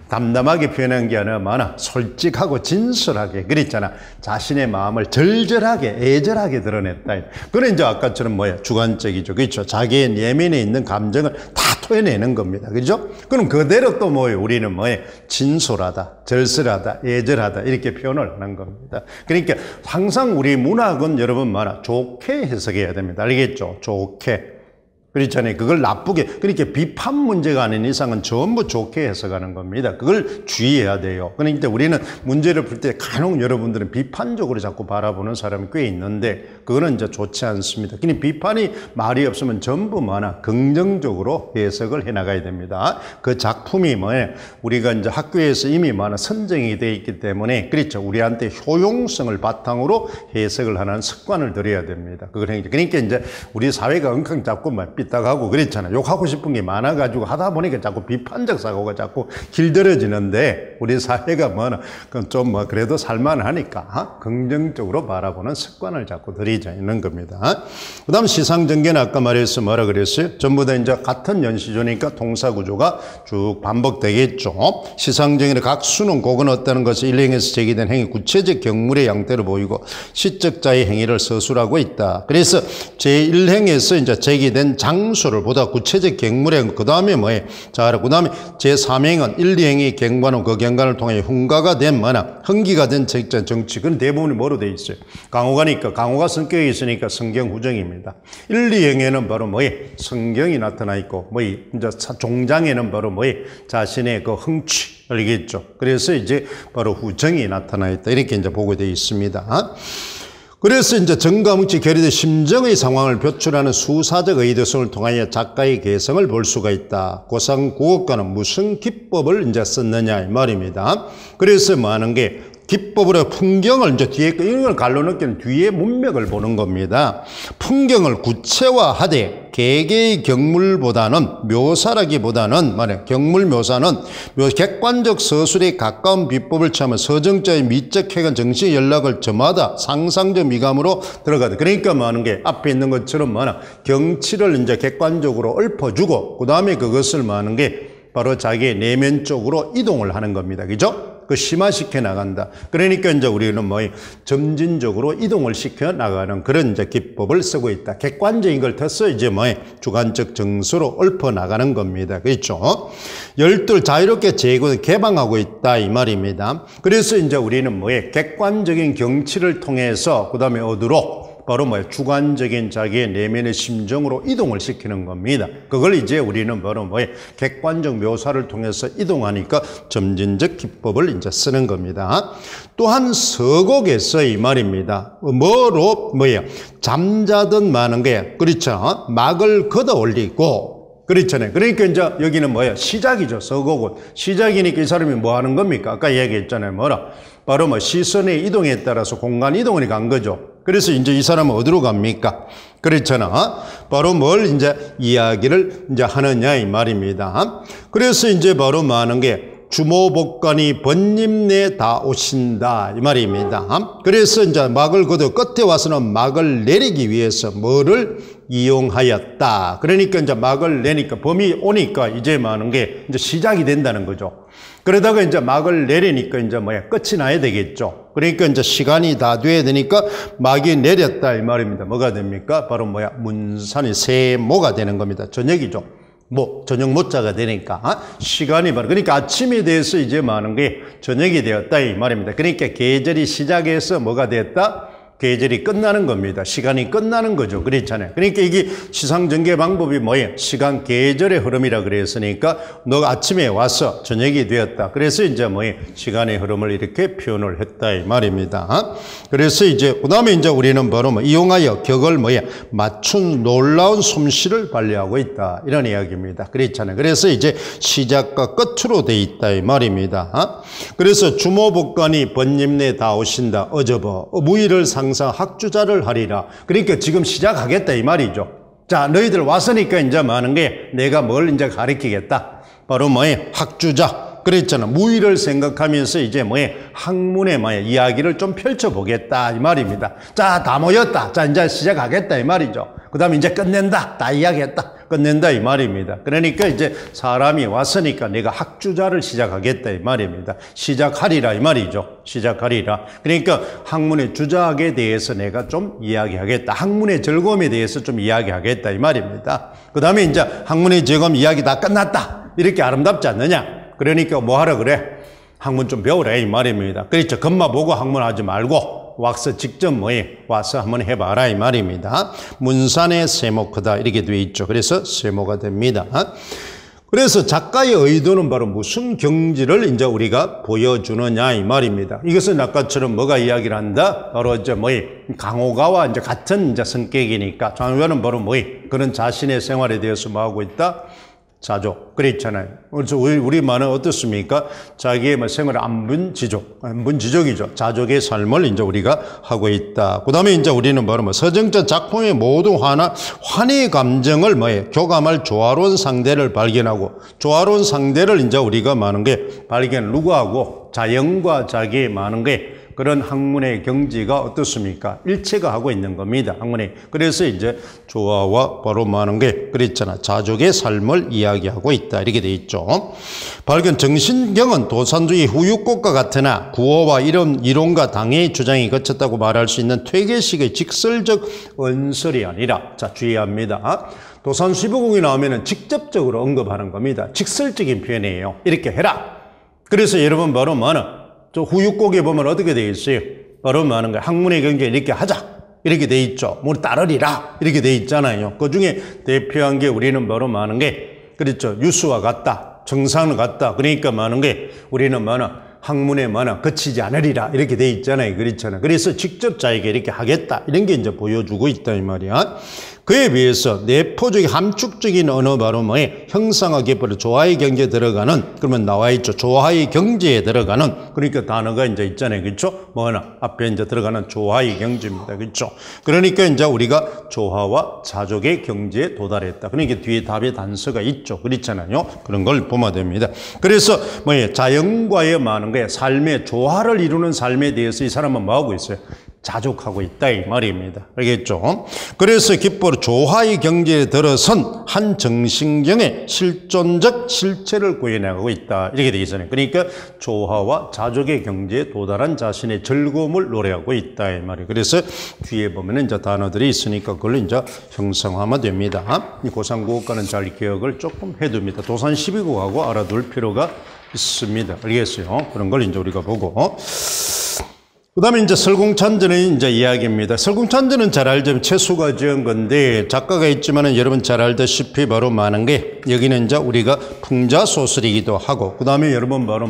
담담하게 표현한 게 아니라 많아 솔직하고 진솔하게 그랬잖아. 자신의 마음을 절절하게 애절하게 드러냈다. 그건 이제 아까처럼 주관적이죠. 그렇죠. 자기의 내면에 있는 감정을 다 토해내는 겁니다. 그렇죠? 그럼 그대로 또 우리는 진솔하다, 절실하다, 애절하다 이렇게 표현을 하는 겁니다. 그러니까 항상 우리 문학은 여러분 좋게 해석해야 됩니다. 알겠죠? 좋게. 그렇잖아요. 그걸 나쁘게, 그러니까 비판 문제가 아닌 이상은 전부 좋게 해석하는 겁니다. 그걸 주의해야 돼요. 그러니까 우리는 문제를 풀 때 간혹 여러분들은 비판적으로 자꾸 바라보는 사람이 꽤 있는데 그거는 이제 좋지 않습니다. 그냥 비판이 말이 없으면 전부 긍정적으로 해석을 해 나가야 됩니다. 그 작품이 우리가 이제 학교에서 이미 선정이 되어 있기 때문에 그렇죠. 우리한테 효용성을 바탕으로 해석을 하는 습관을 들여야 됩니다. 그러니까 이제 우리 사회가 엉뚱 자꾸 삐딱하고 그랬잖아. 욕하고 싶은 게 많아가지고 하다 보니까 자꾸 비판적 사고가 자꾸 길들여지는데 우리 사회가 좀 그래도 살만하니까 긍정적으로 바라보는 습관을 자꾸 들이자 있는 겁니다. 그 다음 시상전개는 아까 말했어 뭐라 그랬어요? 전부 다 이제 같은 연시조니까 동사구조가 쭉 반복되겠죠. 시상전개는 각 수는 곡은 어떤 것을 일행에서 제기된 행위 구체적 경물의 양태로 보이고 시적자의 행위를 서술하고 있다. 그래서 제1행에서 이제 제기된 장소를 보다 구체적 경물에 그 다음에 자, 그 다음에 제3행은 1, 2행이 경관은 그 경관을 통해 훈가가 된 흥기가 된 정치. 그건 대부분이 뭐로 돼 있어요? 강호가니까 강호가 성격이 있으니까 성경 후정입니다. 1, 2행에는 바로 성경이 나타나 있고 이제 종장에는 바로 자신의 그 흥취 알겠죠? 그래서 이제 바로 후정이 나타나 있다. 이렇게 이제 보게 되어 있습니다. 그래서 이제 정가뭉치 결의된 심정의 상황을 표출하는 수사적 의도성을 통하여 작가의 개성을 볼 수가 있다. 고상구어가는 무슨 기법을 이제 썼느냐 이 말입니다. 그래서 하는 게 기법으로 풍경을 이제 뒤에 이런 걸 갈라놓기는 뒤에 문맥을 보는 겁니다. 풍경을 구체화하되 개개의 경물보다는 묘사라기보다는 경물 묘사는 객관적 서술에 가까운 비법을 취하면 서정자의 미적 해관 정신 연락을 저마다 상상적 미감으로 들어가다. 그러니까 하는 게 앞에 있는 것처럼 경치를 이제 객관적으로 읊어주고 그 다음에 그것을 하는 게 바로 자기의 내면 쪽으로 이동을 하는 겁니다. 그죠? 그 심화시켜 나간다. 그러니까 이제 우리는 점진적으로 이동을 시켜 나가는 그런 이제 기법을 쓰고 있다. 객관적인 걸 터서 이제 주관적 정서로 읊어 나가는 겁니다. 그렇죠? 열둘 자유롭게 개방하고 있다 이 말입니다. 그래서 이제 우리는 객관적인 경치를 통해서 그 다음에 어디로 바로 주관적인 자기의 내면의 심정으로 이동을 시키는 겁니다. 그걸 이제 우리는 바로 객관적 묘사를 통해서 이동하니까 점진적 기법을 이제 쓰는 겁니다. 또한 서곡에서 이 말입니다. 잠자든 마는 게 그렇죠. 막을 걷어 올리고 그렇잖아요. 그러니까 이제 여기는 시작이죠. 서곡은 시작이니까 이 사람이 뭐 하는 겁니까? 아까 얘기했잖아요. 바로 시선의 이동에 따라서 공간 이동을 간 거죠. 그래서 이제 이 사람은 어디로 갑니까? 그렇잖아. 바로 뭘 이제 이야기를 이제 하느냐 이 말입니다. 그래서 이제 바로 하는 게 주모복관이 번님내 다 오신다 이 말입니다. 그래서 이제 막을 걷어 끝에 와서는 막을 내리기 위해서 뭐를 이용하였다. 그러니까 이제 막을 내니까 범이 오니까 이제 하는 게 이제 시작이 된다는 거죠. 그러다가 이제 막을 내리니까 이제 끝이 나야 되겠죠. 그러니까 이제 시간이 다 돼야 되니까 막이 내렸다 이 말입니다. 뭐가 됩니까? 바로 문산이 세모가 되는 겁니다. 저녁이죠. 저녁 모자가 되니까 시간이 바로 그러니까 아침에 대해서 이제 하는 게 저녁이 되었다 이 말입니다. 그러니까 계절이 시작해서 뭐가 됐다? 계절이 끝나는 겁니다. 시간이 끝나는 거죠. 그렇잖아요. 그러니까 이게 시상전개 방법이 시간 계절의 흐름이라 그랬으니까 너가 아침에 와서 저녁이 되었다. 그래서 이제 시간의 흐름을 이렇게 표현을 했다 이 말입니다. 그래서 이제 그다음에 이제 우리는 바로 이용하여 격을 맞춘 놀라운 솜씨를 발휘하고 있다. 이런 이야기입니다. 그렇잖아요. 그래서 이제 시작과 끝으로 돼 있다 이 말입니다. 그래서 주모복관이 번님내 다 오신다. 어저버 무의를 항상 학주자를 하리라. 그러니까 지금 시작하겠다 이 말이죠. 자, 너희들 왔으니까 이제 하는 게 내가 뭘 이제 가르치겠다. 바로 학주자. 그랬잖아. 무의를 생각하면서 이제 학문의 이야기를 좀 펼쳐보겠다 이 말입니다. 자, 다 모였다. 자, 이제 시작하겠다 이 말이죠. 그 다음에 이제 끝낸다. 다 이야기했다. 끝낸다 이 말입니다. 그러니까 이제 사람이 왔으니까 내가 학주자를 시작하겠다 이 말입니다. 시작하리라 이 말이죠. 시작하리라. 그러니까 학문의 주작에 대해서 내가 좀 이야기하겠다. 학문의 즐거움에 대해서 좀 이야기하겠다 이 말입니다. 그 다음에 이제 학문의 즐거움 이야기 다 끝났다. 이렇게 아름답지 않느냐. 그러니까 뭐 하라 그래? 학문 좀 배우라 이 말입니다. 그렇죠. 겉만 보고 학문하지 말고 와서 직접 와서 한번 해봐라 이 말입니다. 문산의 세모크다 이렇게 되어 있죠. 그래서 세모가 됩니다. 그래서 작가의 의도는 바로 무슨 경지를 이제 우리가 보여주느냐 이 말입니다. 이것은 아까처럼 뭐가 이야기를 한다? 바로 이제 강호가와 이제 같은 이제 성격이니까 강호가는 바로 그런 자신의 생활에 대해서 뭐 하고 있다? 자족. 그렇잖아요. 그래서 우리 말은 어떻습니까? 자기의 생활 안분지족이죠. 자족의 삶을 이제 우리가 하고 있다. 그 다음에 이제 우리는 바로 서정자 작품의 모든 환희 감정을 교감할 조화로운 상대를 발견하고, 조화로운 상대를 이제 우리가 많은 게 발견, 누구하고? 자연과 자기의 많은 게 그런 학문의 경지가 어떻습니까? 일체가 하고 있는 겁니다. 학문의. 그래서 이제 조화와 바로 많은 게 그랬잖아. 자족의 삶을 이야기하고 있다. 이렇게 돼 있죠. 발견 정신경은 도산주의 후유꽃과 같으나 구호와 이론과 당의 주장이 거쳤다고 말할 수 있는 퇴계식의 직설적 언설이 아니라, 자, 주의합니다. 도산 15공이 나오면은 직접적으로 언급하는 겁니다. 직설적인 표현이에요. 이렇게 해라. 그래서 여러분 바로 저 후유곡에 보면 어떻게 되어 있어요? 바로 많은 거예요. 학문의 경제 이렇게 하자. 이렇게 되어 있죠. 뭐 따르리라. 이렇게 되어 있잖아요. 그 중에 대표한 게 우리는 바로 많은 게, 그렇죠. 유수와 같다. 정상과 같다. 그러니까 많은 게 우리는 학문에 거치지 않으리라. 이렇게 되어 있잖아요. 그렇잖아요. 그래서 직접 자에게 이렇게 하겠다. 이런 게 이제 보여주고 있다. 이 말이야. 그에 비해서 내포적인 함축적인 언어 바로 형상화 기법으로 조화의 경제에 들어가는, 그러면 나와 있죠. 조화의 경제에 들어가는, 그러니까 단어가 이제 있잖아요. 그렇죠? 앞에 이제 들어가는 조화의 경제입니다. 그렇죠? 그러니까 이제 우리가 조화와 자족의 경제에 도달했다. 그러니까 뒤에 답의 단서가 있죠. 그렇잖아요. 그런 걸 보면 됩니다. 그래서 자연과의 많은 거에 삶의 조화를 이루는 삶에 대해서 이 사람은 뭐 하고 있어요? 자족하고 있다 이 말입니다. 알겠죠? 그래서 기법으로 조화의 경지에 들어선 한 정신경의 실존적 실체를 구현하고 있다. 이렇게 되어 있잖아요. 그러니까 조화와 자족의 경지에 도달한 자신의 즐거움을 노래하고 있다 이 말이에요. 그래서 뒤에 보면은 이제 단어들이 있으니까 그걸 이제 형상화하면 됩니다. 이 고상국어과는 잘 기억을 조금 해둡니다. 도산 12국하고 알아둘 필요가 있습니다. 알겠어요? 그런 걸 이제 우리가 보고. 그 다음에 이제 설공찬전의 이제 이야기입니다. 설공찬전은 잘 알죠. 최수가 지은 건데, 작가가 있지만은 여러분 잘 알다시피 바로 많은 게, 여기는 이제 우리가 풍자소설이기도 하고, 그 다음에 여러분 바로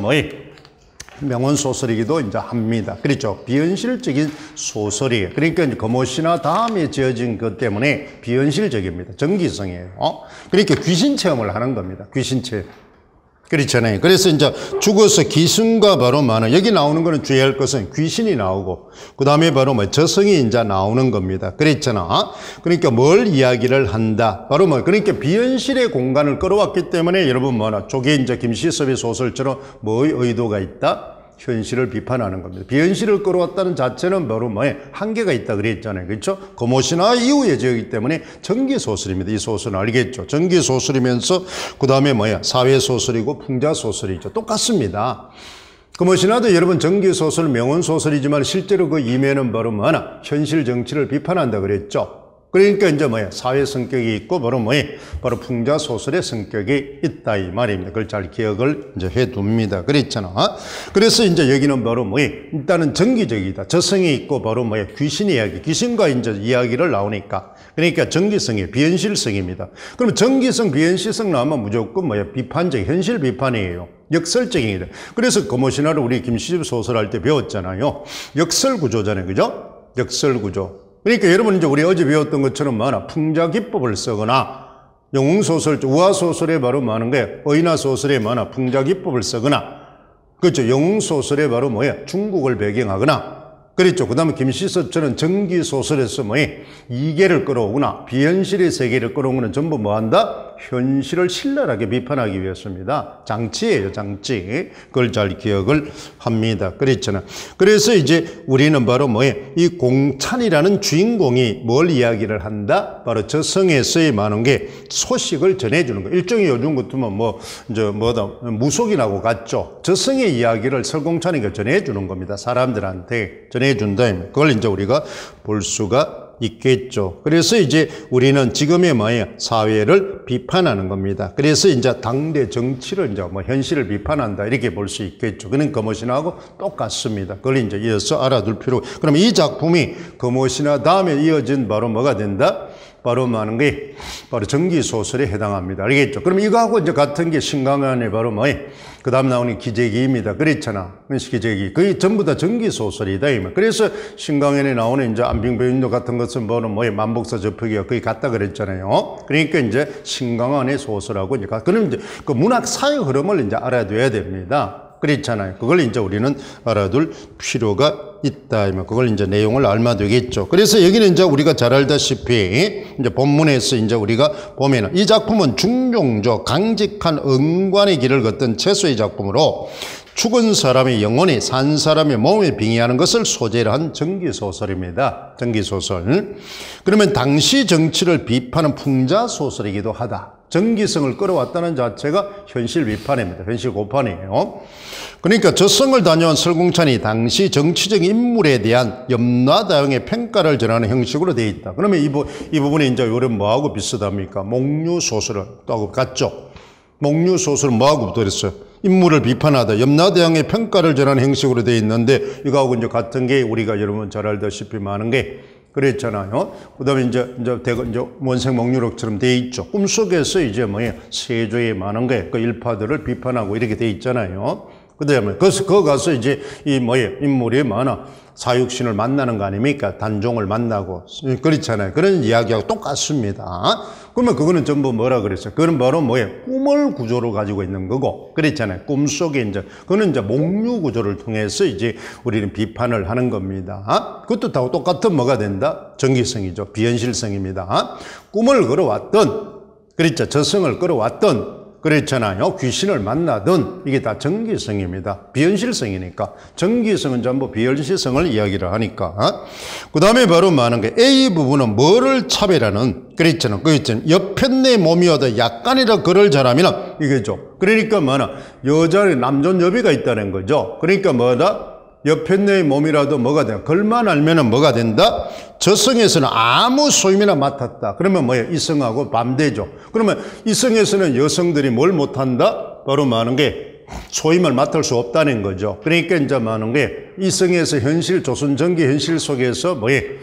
명언소설이기도 이제 합니다. 그렇죠. 비현실적인 소설이에요. 그러니까 이제 거모시나 다음에 지어진 것 때문에 비현실적입니다. 정기성이에요. 그러니까 귀신 체험을 하는 겁니다. 귀신 체험. 그렇잖아요. 그래서 이제 죽어서 기승과 바로 많은, 여기 나오는 거는 주의할 것은 귀신이 나오고, 그 다음에 바로 저성이 이제 나오는 겁니다. 그랬잖아. 그러니까 뭘 이야기를 한다. 바로 그러니까 비현실의 공간을 끌어왔기 때문에 여러분 저게 이제 김시섭의 소설처럼 뭐의 의도가 있다? 현실을 비판하는 겁니다. 비현실을 끌어왔다는 자체는 바로 한계가 있다 그랬잖아요. 그렇죠? 고모시나 이후에 지었기 때문에 전기소설입니다. 이 소설은 알겠죠? 전기소설이면서 그 다음에 사회소설이고 풍자소설이죠. 똑같습니다. 고모시나도 여러분 전기소설, 명언소설이지만 실제로 그 이면은 바로 현실 정치를 비판한다 그랬죠? 그러니까 이제 사회 성격이 있고 바로 풍자 소설의 성격이 있다 이 말입니다. 그걸 잘 기억을 이제 해둡니다. 그랬잖아. 그래서 이제 여기는 바로 일단은 정기적이다. 저성이 있고 바로 귀신 이야기, 귀신과 이제 이야기를 나오니까. 그러니까 정기성이 비현실성입니다. 그러면 정기성, 비현실성 나오면 무조건 비판적, 현실 비판이에요. 역설적이다. 그래서 고모시나를 우리 김시섭 소설할 때 배웠잖아요. 역설 구조잖아요. 그죠? 역설 구조. 그러니까 여러분 이제 우리 어제 배웠던 것처럼 풍자 기법을 쓰거나, 영웅소설, 우화소설에 바로 많은 게 의나소설에 풍자 기법을 쓰거나, 그렇죠. 영웅소설에 바로 중국을 배경하거나, 그랬죠. 그 다음에 김시섭처럼 전기소설에서 이계를 끌어오거나, 비현실의 세계를 끌어오는 전부 뭐 한다? 현실을 신랄하게 비판하기 위해서입니다. 장치예요, 장치. 그걸 잘 기억을 합니다. 그렇잖아. 그래서 이제 우리는 바로 이 공찬이라는 주인공이 뭘 이야기를 한다? 바로 저승에서의 많은 게 소식을 전해주는 거. 일종의 요즘 같으면 무속인하고 같죠. 저승의 이야기를 설공찬이가 전해주는 겁니다. 사람들한테 전해준다. 그걸 이제 우리가 볼 수가 있겠죠. 그래서 이제 우리는 지금의 사회를 비판하는 겁니다. 그래서 이제 당대 정치를 이제 현실을 비판한다 이렇게 볼 수 있겠죠. 그는 거모신하고 똑같습니다. 그걸 이제 이어서 알아둘 필요. 그럼 이 작품이 거모신화 다음에 이어진 바로 뭐가 된다? 바로 많은 게 바로 전기 소설에 해당합니다. 알겠죠? 그럼 이거하고 이제 같은 게 신강안에 바로 그 다음 나오는 기재기입니다. 그렇잖아. 기재기. 거의 전부 다 전기 소설이다. 그래서 신강안에 나오는 이제 안빙배인도 같은 것은 만복사 접하기가 거의 같다 그랬잖아요. 그러니까 이제 신강안의 소설하고 이제 그럼 이제 그 문학 사회 흐름을 이제 알아둬야 됩니다. 그렇잖아요. 그걸 이제 우리는 알아둘 필요가 있다. 그걸 이제 내용을 알면 되겠죠. 그래서 여기는 이제 우리가 잘 알다시피 이제 본문에서 이제 우리가 보면은 이 작품은 중종조 강직한 응관의 길을 걷던 최소의 작품으로 죽은 사람의 영혼이 산 사람의 몸에 빙의하는 것을 소재로 한 전기소설입니다. 전기소설. 그러면 당시 정치를 비판하는 풍자소설이기도 하다. 정기성을 끌어왔다는 자체가 현실 비판입니다. 현실 고판이에요. 그러니까 저승을 다녀온 설공찬이 당시 정치적 인물에 대한 염라다용의 평가를 전하는 형식으로 되어 있다. 그러면 이 부분이 이제 요런 뭐하고 비슷합니까? 목류소설하고 같죠? 목류소설은 뭐하고 붙어있어요? 인물을 비판하다, 염라대왕의 평가를 전하는 형식으로 되어 있는데 이거하고 이제 같은 게 우리가 여러분 잘 알다시피 많은 게 그랬잖아요. 그 다음에 이제 원생목류록처럼 되어 있죠. 꿈속에서 이제 세조의 많은 게 그 일파들을 비판하고 이렇게 되어 있잖아요. 그 다음에 거기서 가서 이제 인물이 많아. 사육신을 만나는 거 아닙니까? 단종을 만나고. 그렇잖아요. 그런 이야기하고 똑같습니다. 그러면 그거는 전부 뭐라 그랬어요? 그건 바로 꿈을 구조로 가지고 있는 거고. 그렇잖아요. 꿈속에 이제, 그거는 이제 목류 구조를 통해서 이제 우리는 비판을 하는 겁니다. 그것도 다 똑같은 뭐가 된다? 정기성이죠. 비현실성입니다. 꿈을 걸어왔던, 그렇죠. 저승을 끌어왔던, 그렇잖아요. 귀신을 만나든 이게 다 정기성입니다. 비현실성이니까. 정기성은 전부 비현실성을 이야기를 하니까. 그 다음에 바로 많은 게 A 부분은 뭐를 차별하는, 그랬잖아요. 옆편 내 몸이어도 약간이라 글을 잘하면 이게죠. 그러니까 여자의 남존여비가 있다는 거죠. 그러니까 옆편 내 몸이라도 뭐가 된다? 글만 알면은 뭐가 된다? 저승에서는 아무 소임이나 맡았다. 그러면 이성하고 반대죠. 그러면 이성에서는 여성들이 뭘 못한다? 바로 많은 게 소임을 맡을 수 없다는 거죠. 그러니까 이제 많은 게 이성에서 현실, 조선 전기 현실 속에서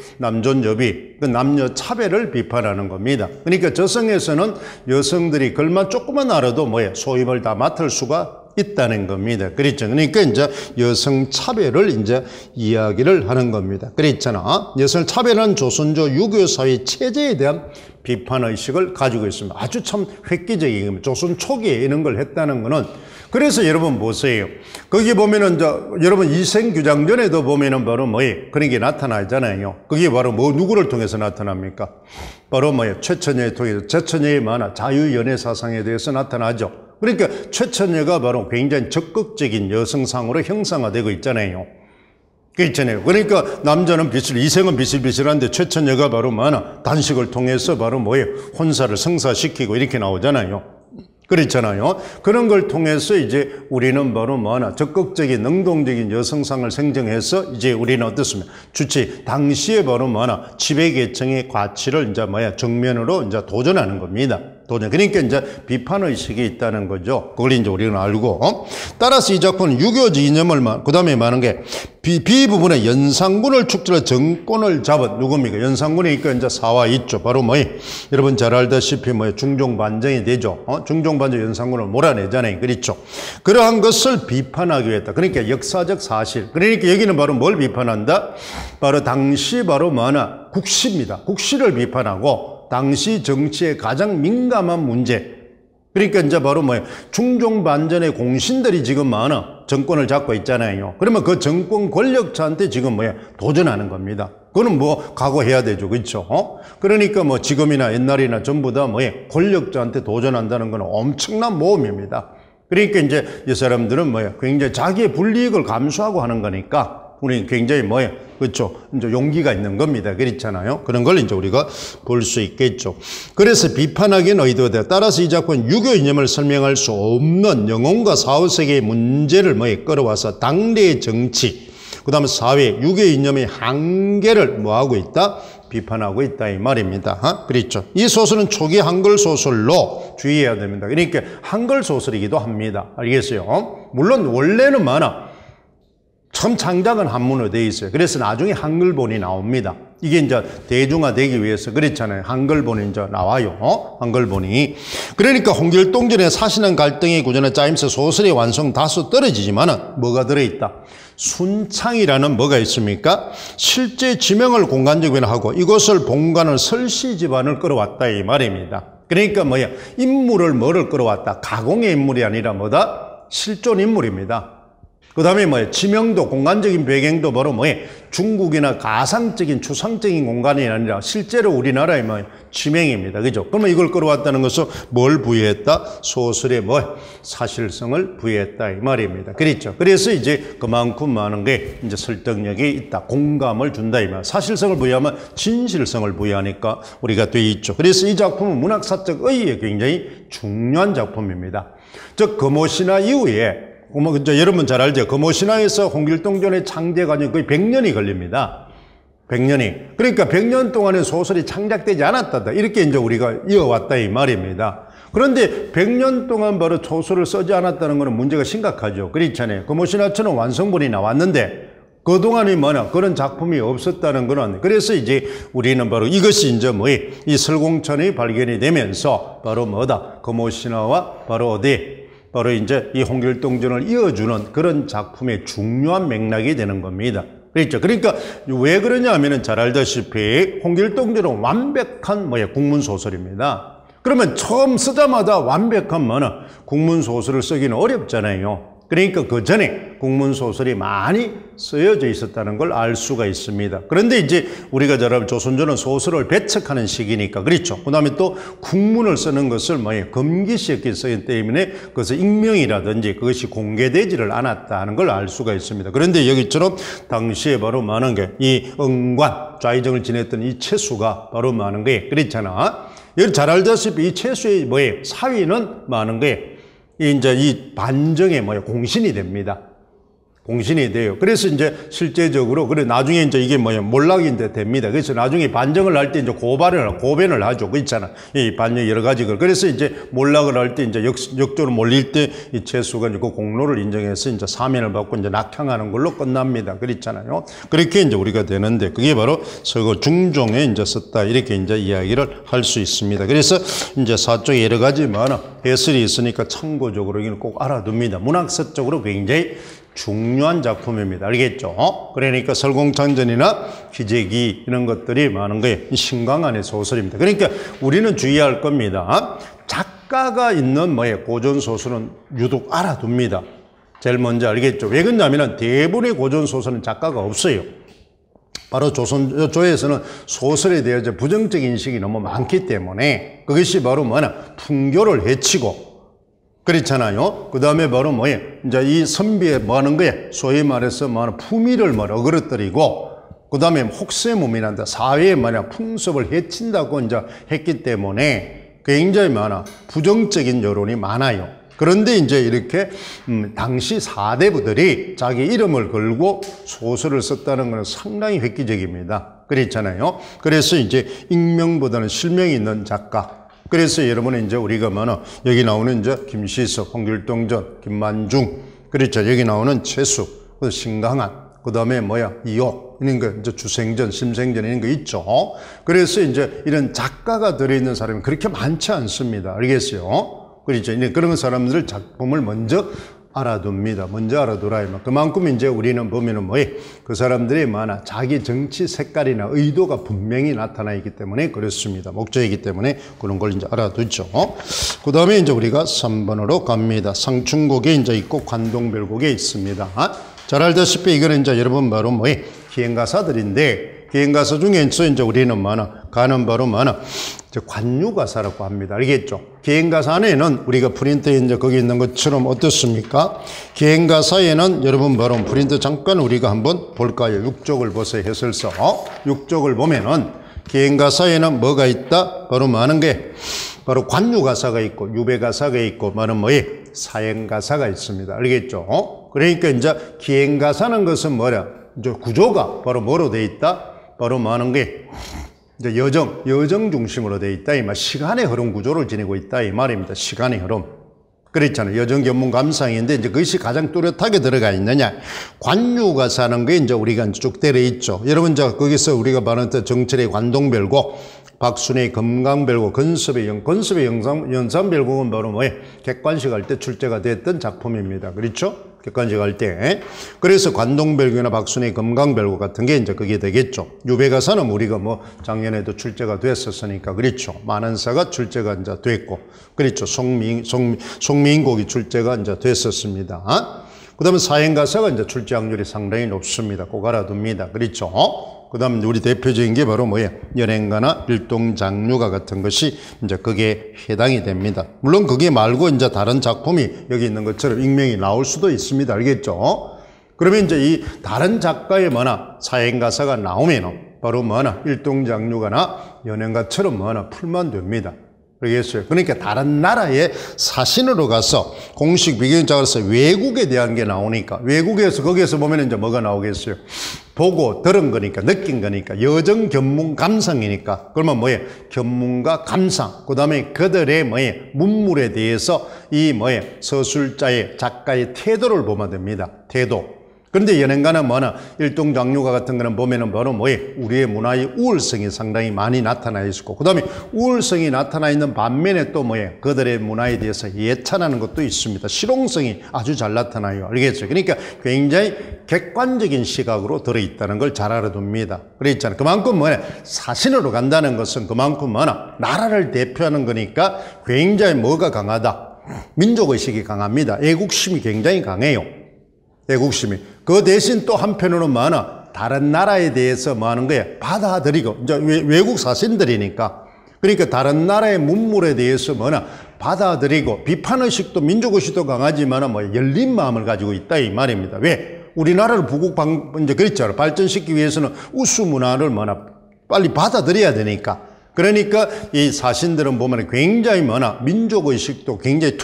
남존여비, 그 남녀 차별을 비판하는 겁니다. 그러니까 저승에서는 여성들이 글만 조금만 알아도 소임을 다 맡을 수가 있다는 겁니다. 그렇죠. 그러니까 이제 여성 차별을 이제 이야기를 하는 겁니다. 그렇잖아. 여성 차별은 조선조 유교 사회 체제에 대한 비판 의식을 가지고 있습니다. 아주 참 획기적인 겁니다. 조선 초기에 이런 걸 했다는 거는 그래서 여러분 보세요. 거기 보면은 여러분 이생규장전에도 보면은 바로 그런 게 나타나잖아요. 그게 바로 누구를 통해서 나타납니까? 바로 최천여에 통해서 최천여의 자유연애 사상에 대해서 나타나죠. 그러니까 최천여가 바로 굉장히 적극적인 여성상으로 형상화되고 있잖아요. 그렇잖아요. 그러니까 남자는 이생은 비실비실한데 최천여가 바로 단식을 통해서 바로 혼사를 성사시키고 이렇게 나오잖아요. 그렇잖아요. 그런 걸 통해서 이제 우리는 바로 적극적인 능동적인 여성상을 생정해서 이제 우리는 어떻습니까? 당시에 바로 지배계층의 가치를 이제 정면으로 이제 도전하는 겁니다. 그러니까 이제 비판의식이 있다는 거죠. 그걸 이제 우리는 알고. 따라서 이 작품은 유교적 이념을, 그 다음에 많은 게 B 부분에 연산군을 축제로 정권을 잡은 누굽니까? 연산군이니까 이제 사화 있죠. 바로 여러분 잘 알다시피 중종반정이 되죠. 중종반정 연산군을 몰아내잖아요. 그렇죠. 그러한 것을 비판하기 위해 했다. 그러니까 역사적 사실. 그러니까 여기는 바로 뭘 비판한다? 바로 당시 바로 국시입니다. 국시를 비판하고 당시 정치의 가장 민감한 문제, 그러니까 이제 바로 뭐예요? 중종반전의 공신들이 지금 많아 정권을 잡고 있잖아요. 그러면 그 정권 권력자한테 지금 뭐예요? 도전하는 겁니다. 그거는 뭐 각오해야 되죠. 그렇죠? 그러니까 뭐 지금이나 옛날이나 전부 다 뭐예요? 권력자한테 도전한다는 건 엄청난 모험입니다. 그러니까 이제 이 사람들은 뭐예요? 굉장히 자기의 불이익을 감수하고 하는 거니까 우리는 굉장히 뭐예요? 그렇죠? 이제 용기가 있는 겁니다. 그렇잖아요. 그런 걸 이제 우리가 볼 수 있겠죠. 그래서 비판하기는 의도되어 따라서 이 작품은 유교 이념을 설명할 수 없는 영혼과 사후세계의 문제를 뭐에 끌어와서 당대의 정치, 그 다음에 사회, 유교 이념의 한계를 뭐하고 있다? 비판하고 있다 이 말입니다. 그렇죠. 이 소설은 초기 한글 소설로 주의해야 됩니다. 그러니까 한글 소설이기도 합니다. 알겠어요? 물론 원래는 많아. 처음 창작은 한문으로 되어 있어요. 그래서 나중에 한글본이 나옵니다. 이게 이제 대중화되기 위해서 그렇잖아요. 한글본이 이제 나와요. 한글본이. 그러니까 홍길동전의 사실은 갈등의 구조는 짜임새 소설의 완성 다소 떨어지지만은 뭐가 들어있다? 순창이라는 뭐가 있습니까? 실제 지명을 공간적으로 하고 이것을 본관을 설시 집안을 끌어왔다 이 말입니다. 그러니까 뭐야? 인물을 뭐를 끌어왔다? 가공의 인물이 아니라 뭐다? 실존 인물입니다. 그 다음에 뭐예요? 지명도, 공간적인 배경도 바로 뭐예요? 중국이나 가상적인, 추상적인 공간이 아니라 실제로 우리나라의 뭐예요? 지명입니다. 그죠? 그러면 이걸 끌어왔다는 것은 뭘 부여했다? 소설에 뭐? 사실성을 부여했다. 이 말입니다. 그렇죠? 그래서 이제 그만큼 많은 게 이제 설득력이 있다. 공감을 준다. 이 말. 사실성을 부여하면 진실성을 부여하니까 우리가 돼 있죠. 그래서 이 작품은 문학사적 의의에 굉장히 중요한 작품입니다. 즉, 금오신화 이후에 여러분 잘 알죠? 금오신화에서 홍길동전의 창제 과정이 거의 100년이 걸립니다. 100년이. 그러니까 100년 동안의 소설이 창작되지 않았다. 이렇게 이제 우리가 이어왔다 이 말입니다. 그런데 100년 동안 바로 소설을 쓰지 않았다는 것은 문제가 심각하죠. 그렇잖아요. 금오신화처럼 완성본이 나왔는데 그동안이 뭐냐 그런 작품이 없었다는 거는 그래서 이제 우리는 바로 이것이 이제 뭐예요? 이 설공천이 발견이 되면서 바로 뭐다? 금오신화와 바로 어디? 바로 이제 이 홍길동전을 이어주는 그런 작품의 중요한 맥락이 되는 겁니다. 그렇죠. 그러니까 왜 그러냐 하면은 잘 알다시피 홍길동전은 완벽한 국문소설입니다. 그러면 처음 쓰자마자 완벽한 국문소설을 쓰기는 어렵잖아요. 그러니까 그 전에 국문소설이 많이 쓰여져 있었다는 걸 알 수가 있습니다. 그런데 이제 우리가 잘 알면 조선조는 소설을 배척하는 시기니까 그렇죠. 그 다음에 또 국문을 쓰는 것을 금기시했기 때문에 그것을 익명이라든지 그것이 공개되지를 않았다 하는 걸 알 수가 있습니다. 그런데 여기처럼 당시에 바로 많은 게 이 응관, 좌의정을 지냈던 이 채수가 바로 많은 게 그렇잖아. 여기 잘 알다시피 이 채수의 사위는 많은 게 이제 이 반정의 공신이 됩니다. 공신이 돼요. 그래서 이제 실제적으로 그래 나중에 이제 이게 몰락이 이제 됩니다. 그래서 나중에 반정을 할 때 이제 고변을 하죠. 그 있잖아. 이 반정 여러 가지 걸. 그래서 이제 몰락을 할 때 이제 역적으로 몰릴 때 이 채수가 이제 그 공로를 인정해서 이제 사면을 받고 이제 낙향하는 걸로 끝납니다. 그렇잖아요. 그렇게 이제 우리가 되는데 그게 바로 서거 중종에 이제 썼다 이렇게 이제 이야기를 할 수 있습니다. 그래서 이제 사쪽에 여러 가지 해설이 있으니까 참고적으로 이건 꼭 알아둡니다. 문학서적으로 굉장히 중요한 작품입니다. 알겠죠? 그러니까 설공창전이나 기재기 이런 것들이 많은 게 신광안의 소설입니다. 그러니까 우리는 주의할 겁니다. 작가가 있는 고전소설은 유독 알아둡니다. 제일 먼저 알겠죠? 왜 그러냐면 대부분의 고전소설은 작가가 없어요. 바로 조선조에서는 소설에 대해 부정적 인식이 너무 많기 때문에 그것이 바로 풍교를 해치고 그렇잖아요. 그 다음에 바로 이제 이 선비에 하는 거에 소위 말해서 품위를 어그러뜨리고 그 다음에 혹세무민한테 사회의 풍습을 해친다고 이제 했기 때문에 굉장히 부정적인 여론이 많아요. 그런데 이제 이렇게 당시 사대부들이 자기 이름을 걸고 소설을 썼다는 것은 상당히 획기적입니다. 그렇잖아요. 그래서 이제 익명보다는 실명이 있는 작가. 그래서 여러분은 이제 우리가 여기 나오는 이제 김시석, 홍길동전, 김만중, 그렇죠. 여기 나오는 채수, 신강한, 그 다음에 이옥, 이런 거, 이제 주생전, 심생전 이런 거 있죠. 그래서 이제 이런 작가가 들어있는 사람이 그렇게 많지 않습니다. 알겠어요? 그렇죠. 그런 사람들 작품을 먼저 알아둡니다. 먼저 알아두라. 그만큼 이제 우리는 보면은 그 사람들이 자기 정치 색깔이나 의도가 분명히 나타나 있기 때문에 그렇습니다. 목적이기 때문에 그런 걸 이제 알아두죠. 그 다음에 이제 우리가 3번으로 갑니다. 상충곡에 이제 있고 관동별곡에 있습니다. 잘 알다시피 이거는 이제 여러분 바로 기행가사들인데, 기행가사 중에서 이제 우리는 가는 바로 관유가사라고 합니다. 알겠죠? 기행가사 안에는 우리가 프린트에 이제 거기 있는 것처럼 어떻습니까? 기행가사에는 여러분 바로 프린트 잠깐 우리가 한번 볼까요? 6쪽을 보세요. 해설서. 6쪽을 보면은 기행가사에는 뭐가 있다? 바로 바로 관유가사가 있고 유배가사가 있고 사행가사가 있습니다. 알겠죠? 그러니까 이제 기행가사는 것은 이제 구조가 바로 뭐로 돼 있다? 바로 이제 여정 중심으로 돼 있다. 시간의 흐름 구조를 지니고 있다. 이 말입니다. 시간의 흐름. 그렇잖아요. 여정 견문 감상인데 이제 그것이 가장 뚜렷하게 들어가 있느냐. 관유가사는 게 이제 우리가 쭉 때려 있죠. 여러분, 거기서 우리가 말했던 정철의 관동별곡, 박순의 금강별곡, 건섭의 연산별곡은 바로 객관식 할 때 출제가 됐던 작품입니다. 그렇죠? 객관식 할 때. 그래서 관동별곡이나 박순의 금강별곡 같은 게 이제 그게 되겠죠. 유배가사는 우리가 작년에도 출제가 됐었으니까 그렇죠. 만원사가 출제가 이제 됐고, 그렇죠. 송미인곡이 출제가 이제 됐었습니다. 그 다음에 사행가사가 이제 출제 확률이 상당히 높습니다. 꼭 알아둡니다. 그렇죠. 그 다음 우리 대표적인 게 바로 연행가나 일동장류가 같은 것이 이제 그게 해당이 됩니다. 물론 그게 말고 이제 다른 작품이 여기 있는 것처럼 익명이 나올 수도 있습니다. 알겠죠? 그러면 이제 이 다른 작가의 사행가사가 나오면 바로 일동장류가나 연행가처럼 풀만 됩니다. 그러겠어요. 그러니까 다른 나라의 사신으로 가서 공식 비경자로서 외국에 대한 게 나오니까, 외국에서 거기에서 보면 이제 뭐가 나오겠어요? 보고 들은 거니까, 느낀 거니까, 여정 견문 감상이니까. 그러면 견문과 감상, 그 다음에 그들의 문물에 대해서 이 서술자의 작가의 태도를 보면 됩니다. 태도. 그런데 연행가는 일동장류가 같은 거는 보면은 바로 우리의 문화의 우월성이 상당히 많이 나타나 있고, 그 다음에 우월성이 나타나 있는 반면에 또 그들의 문화에 대해서 예찬하는 것도 있습니다. 실용성이 아주 잘 나타나요. 알겠죠? 그러니까 굉장히 객관적인 시각으로 들어있다는 걸 잘 알아둡니다. 그랬잖아요. 그만큼 사신으로 간다는 것은 그만큼 나라를 대표하는 거니까 굉장히 뭐가 강하다? 민족의식이 강합니다. 애국심이 굉장히 강해요. 애국심이. 그 대신 또 한편으로는 다른 나라에 대해서 하는 거예요? 받아들이고, 이제 외국 사신들이니까. 그러니까 다른 나라의 문물에 대해서 받아들이고, 비판의식도 민족의식도 강하지만 열린 마음을 가지고 있다. 이 말입니다. 왜? 우리나라를 이제 그랬잖아요. 발전시키기 위해서는 우수 문화를 빨리 받아들여야 되니까. 그러니까 이 사신들은 보면 굉장히 민족의식도 굉장히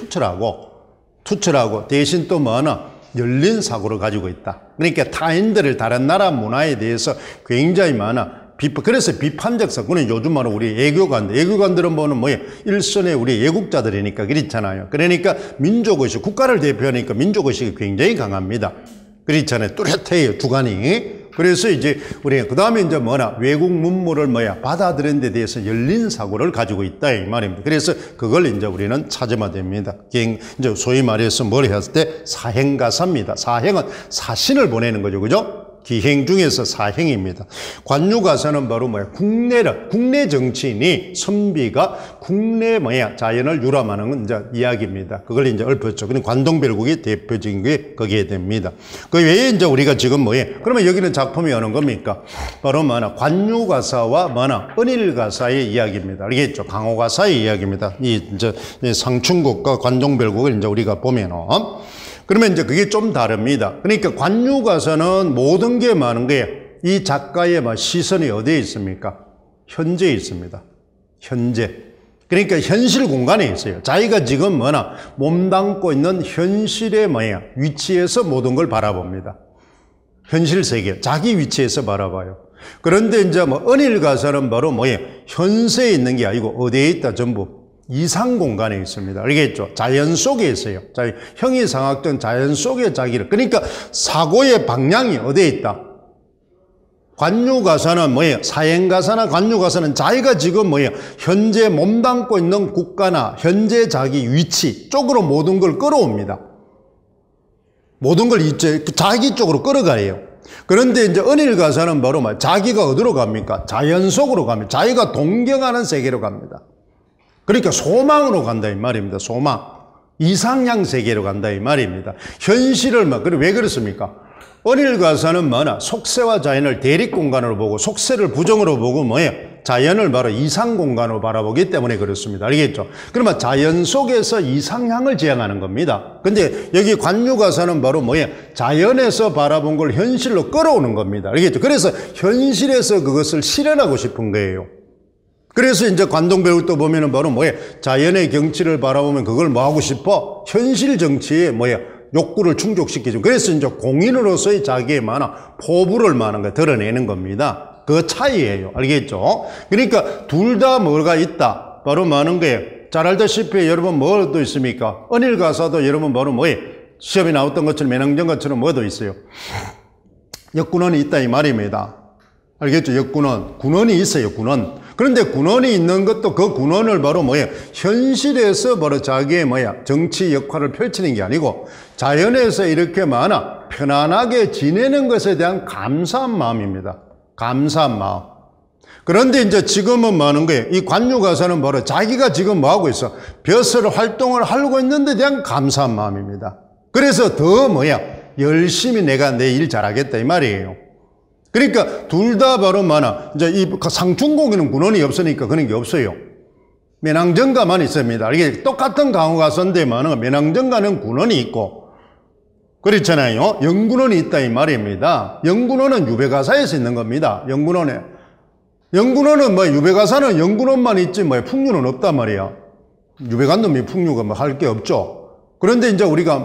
투철하고 대신 또 열린 사고를 가지고 있다. 그러니까 타인들을 다른 나라 문화에 대해서 굉장히 그래서 비판적 사고는 요즘 말로 우리 애교관들은 보면 일선의 우리 애국자들이니까 그렇잖아요. 그러니까 민족의식, 국가를 대표하니까 민족의식이 굉장히 강합니다. 그렇잖아요. 뚜렷해요, 주관이. 그래서 이제 우리가 그 다음에 이제 외국 문물을 받아들이는 데 대해서 열린 사고를 가지고 있다. 이 말입니다. 그래서 그걸 이제 우리는 찾으면 됩니다. 이제 소위 말해서 뭘 했을 때 사행가사입니다. 사행은 사신을 보내는 거죠. 그죠? 기행 중에서 사행입니다. 관유가사는 바로 국내 정치인이 선비가 국내 자연을 유람하는 이제 이야기입니다. 그걸 이제 읊었죠. 그럼 관동별곡이 대표적인 게 거기에 됩니다. 그 외에 이제 우리가 지금 그러면 여기는 작품이 어느 겁니까? 바로 관유가사와 은일가사의 이야기입니다. 알겠죠? 강호가사의 이야기입니다. 이제 상충곡과 관동별곡을 이제 우리가 보면은. 그러면 이제 그게 좀 다릅니다. 그러니까 관유가사는 모든 게 많은 거예요. 이 작가의 시선이 어디에 있습니까? 현재에 있습니다. 현재. 그러니까 현실 공간에 있어요. 자기가 지금 몸담고 있는 현실의 위치에서 모든 걸 바라봅니다. 현실 세계, 자기 위치에서 바라봐요. 그런데 이제 은일가사는 바로 현세에 있는 게 아니고 어디에 있다? 전부 이상 공간에 있습니다. 알겠죠? 자연 속에 있어요. 형이상학된 자연 속에 자기를. 그러니까 사고의 방향이 어디에 있다? 관유가사는 사행가사나 관유가사는 자기가 지금 현재 몸담고 있는 국가나 현재 자기 위치 쪽으로 모든 걸 끌어옵니다. 모든 걸 이제 자기 쪽으로 끌어가요. 그런데 이제 은일가사는 바로 자기가 어디로 갑니까? 자연 속으로 갑니다. 자기가 동경하는 세계로 갑니다. 그러니까 소망으로 간다 이 말입니다. 소망. 이상향 세계로 간다 이 말입니다. 현실을 왜 그렇습니까? 은일가사는 속세와 자연을 대립공간으로 보고 속세를 부정으로 보고 자연을 바로 이상공간으로 바라보기 때문에 그렇습니다. 알겠죠? 그러면 자연 속에서 이상향을 지향하는 겁니다. 근데 여기 관유가사는 바로 자연에서 바라본 걸 현실로 끌어오는 겁니다. 알겠죠? 그래서 현실에서 그것을 실현하고 싶은 거예요. 그래서 이제 관동배울 때 보면은 바로 자연의 경치를 바라보면 그걸 하고 싶어? 현실 정치에 욕구를 충족시키죠. 그래서 이제 공인으로서의 자기의 포부를 드러내는 겁니다. 그 차이예요. 알겠죠? 그러니까 둘 다 뭐가 있다. 바로 많은 거예요. 잘 알다시피 여러분 뭐도 있습니까? 은일가사도 여러분 바로 시험에 나왔던 것처럼 매낭전가처럼 뭐도 있어요. 역군원이 있다 이 말입니다. 알겠죠? 역군원. 군원이 있어요. 군원. 그런데 군원이 있는 것도 그 군원을 바로 현실에서 바로 자기의 정치 역할을 펼치는 게 아니고 자연에서 이렇게 편안하게 지내는 것에 대한 감사한 마음입니다. 감사한 마음. 그런데 이제 지금은 많은 거예요. 이 관유가사는 바로 자기가 지금 뭐 하고 있어? 벼슬 활동을 하려고 있는데 대한 감사한 마음입니다. 그래서 더 열심히 내가 내 일 잘하겠다 이 말이에요. 그러니까 둘 다 바로 이제 이 상충곡에는 군원이 없으니까 그런 게 없어요. 매낭전가만 있습니다. 이게 똑같은 강호가사인데 매낭전가는 군원이 있고 그렇잖아요. 영군원이 있다 이 말입니다. 영군원은 유배가사에서 있는 겁니다. 영군원은 유배가사는 영군원만 있지 풍류는 없단 말이야. 유배간 놈이 풍류가 할 게 없죠. 그런데 이제 우리가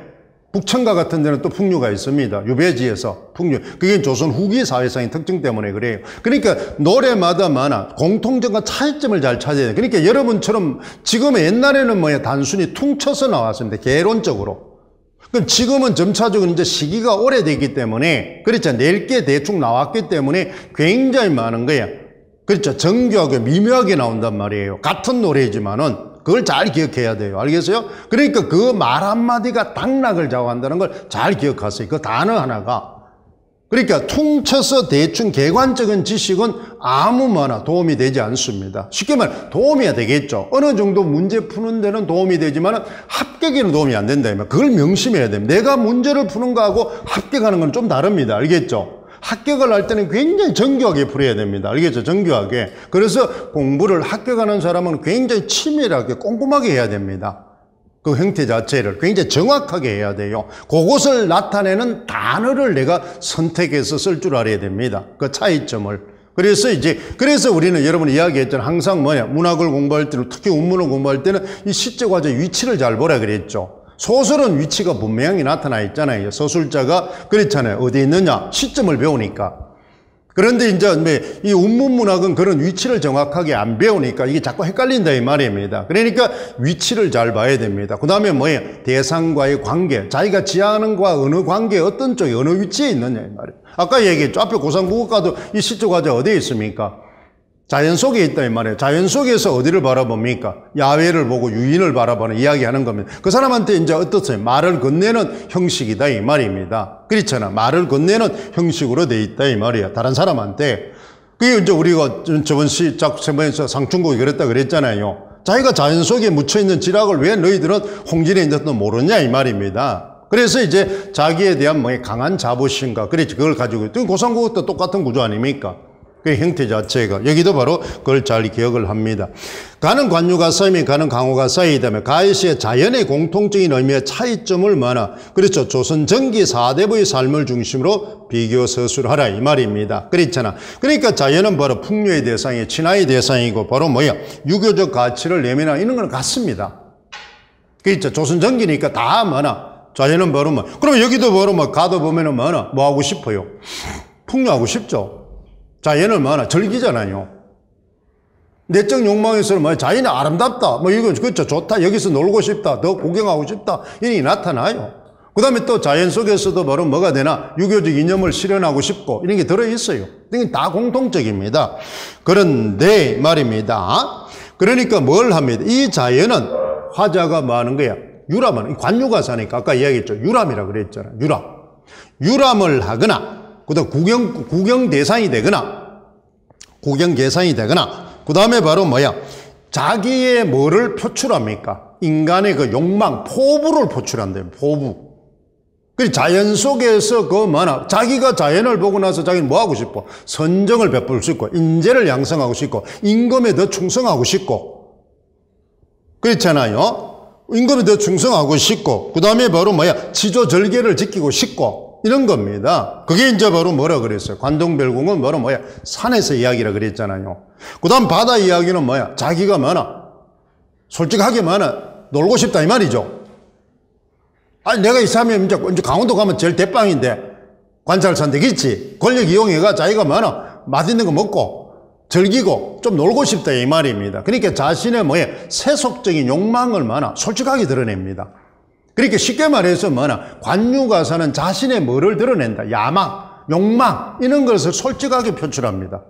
북천가 같은 데는 또 풍류가 있습니다. 유배지에서 풍류. 그게 조선 후기 사회상의 특징 때문에 그래요. 그러니까 노래마다 공통점과 차이점을 잘 찾아야 돼요. 그러니까 여러분처럼 지금 옛날에는 단순히 퉁쳐서 나왔습니다. 개론적으로. 그럼 지금은 점차적으로 이제 시기가 오래되기 때문에 그렇죠. 낼게 대충 나왔기 때문에 굉장히 많은 거예요. 그렇죠. 정교하게 미묘하게 나온단 말이에요. 같은 노래지만은 그걸 잘 기억해야 돼요. 알겠어요? 그러니까 그 말 한마디가 당락을 좌우한다는 걸 잘 기억하세요. 그 단어 하나가. 그러니까 퉁쳐서 대충 객관적인 지식은 아무 도움이 되지 않습니다. 쉽게 말해 도움이 되겠죠. 어느 정도 문제 푸는 데는 도움이 되지만 합격에는 도움이 안 된다. 그걸 명심해야 됩니다. 내가 문제를 푸는 거하고 합격하는 건 좀 다릅니다. 알겠죠? 합격을 할 때는 굉장히 정교하게 풀어야 됩니다. 알겠죠? 정교하게. 그래서 공부를 합격하는 사람은 굉장히 치밀하게 꼼꼼하게 해야 됩니다. 그 형태 자체를 굉장히 정확하게 해야 돼요. 그것을 나타내는 단어를 내가 선택해서 쓸 줄 알아야 됩니다. 그 차이점을. 그래서 우리는 여러분 이야기했잖아요. 항상 문학을 공부할 때는, 특히 운문을 공부할 때는 이 시제 과제 위치를 잘 보라 그랬죠. 소설은 위치가 분명히 나타나 있잖아요. 서술자가 그렇잖아요. 어디 있느냐? 시점을 배우니까. 그런데 이제 이 운문문학은 그런 위치를 정확하게 안 배우니까 이게 자꾸 헷갈린다 이 말입니다. 그러니까 위치를 잘 봐야 됩니다. 그 다음에 대상과의 관계. 자기가 지향하는 것과 어느 관계에 어떤 쪽에 어느 위치에 있느냐 이 말이에요. 아까 얘기했죠. 앞에 고상국어과도 이 시제 과제 어디에 있습니까? 자연 속에 있다 이 말이에요. 자연 속에서 어디를 바라봅니까? 야외를 보고 유인을 바라보는 이야기하는 겁니다. 그 사람한테 이제 어떻어요? 말을 건네는 형식이다 이 말입니다. 그렇잖아. 말을 건네는 형식으로 돼 있다 이 말이야. 다른 사람한테. 그게 이제 우리가 저번 시작서에서 상충곡이 그랬다 그랬잖아요. 자기가 자연 속에 묻혀있는 지락을 왜 너희들은 홍진에 있는지도 모르냐 이 말입니다. 그래서 이제 자기에 대한 강한 자부심과 그걸 가지고 있던 고상국어도 똑같은 구조 아닙니까? 그 형태 자체가 여기도 바로 그걸 잘 기억을 합니다. 가는 관유가사이며 가는 강호가사이다며 가시의 자연의 공통적인 의미의 차이점을 그렇죠. 조선 전기 4대부의 삶을 중심으로 비교 서술하라 이 말입니다. 그렇잖아. 그러니까 자연은 바로 풍류의 대상이 친화의 대상이고 바로 유교적 가치를 내면하 이런 건 같습니다. 그렇죠. 조선 전기니까 다 자연은 바로 그럼 여기도 바로 가도 보면은 뭐 하고 싶어요? 풍류하고 싶죠. 자연을 즐기잖아요. 내적 욕망에서는 자연이 아름답다. 이거 그렇죠. 좋다. 여기서 놀고 싶다. 더 구경하고 싶다. 이런 게 나타나요. 그 다음에 또 자연 속에서도 바로 뭐가 되나? 유교적 이념을 실현하고 싶고 이런 게 들어있어요. 이게 다 공통적입니다. 그런데 말입니다. 그러니까 뭘 합니다. 이 자연은 화자가 뭐 하는 거야? 유람하는, 관유가사니까 아까 이야기했죠. 유람이라 그랬잖아요. 유람. 유람을 하거나, 그 다음 구경 대상이 되거나, 그 다음에 바로 뭐야? 자기의 뭐를 표출합니까? 인간의 그 욕망, 포부를 표출한대요. 포부. 그 자연 속에서 그 뭐나 자기가 자연을 보고 나서 자기는 뭐 하고 싶어? 선정을 베풀 수 있고, 인재를 양성하고 싶고, 임금에 더 충성하고 싶고, 그렇잖아요. 임금에 더 충성하고 싶고, 그 다음에 바로 뭐야? 지조절개를 지키고 싶고, 이런 겁니다. 그게 이제 바로 뭐라 그랬어요? 관동별궁은 바로 뭐야? 산에서 이야기라 그랬잖아요. 그 다음 바다 이야기는 뭐야? 자기가 뭐나 솔직하게 뭐나 놀고 싶다 이 말이죠. 아니 내가 이 사람이 이제 강원도 가면 제일 대빵인데 관찰산 되겠지. 권력 이용해가 자기가 뭐나 맛있는 거 먹고 즐기고 좀 놀고 싶다 이 말입니다. 그러니까 자신의 뭐야 세속적인 욕망을 뭐나 솔직하게 드러냅니다. 그러니까 쉽게 말해서 뭐나 관유가사는 자신의 뭐를 드러낸다. 야망, 욕망 이런 것을 솔직하게 표출합니다.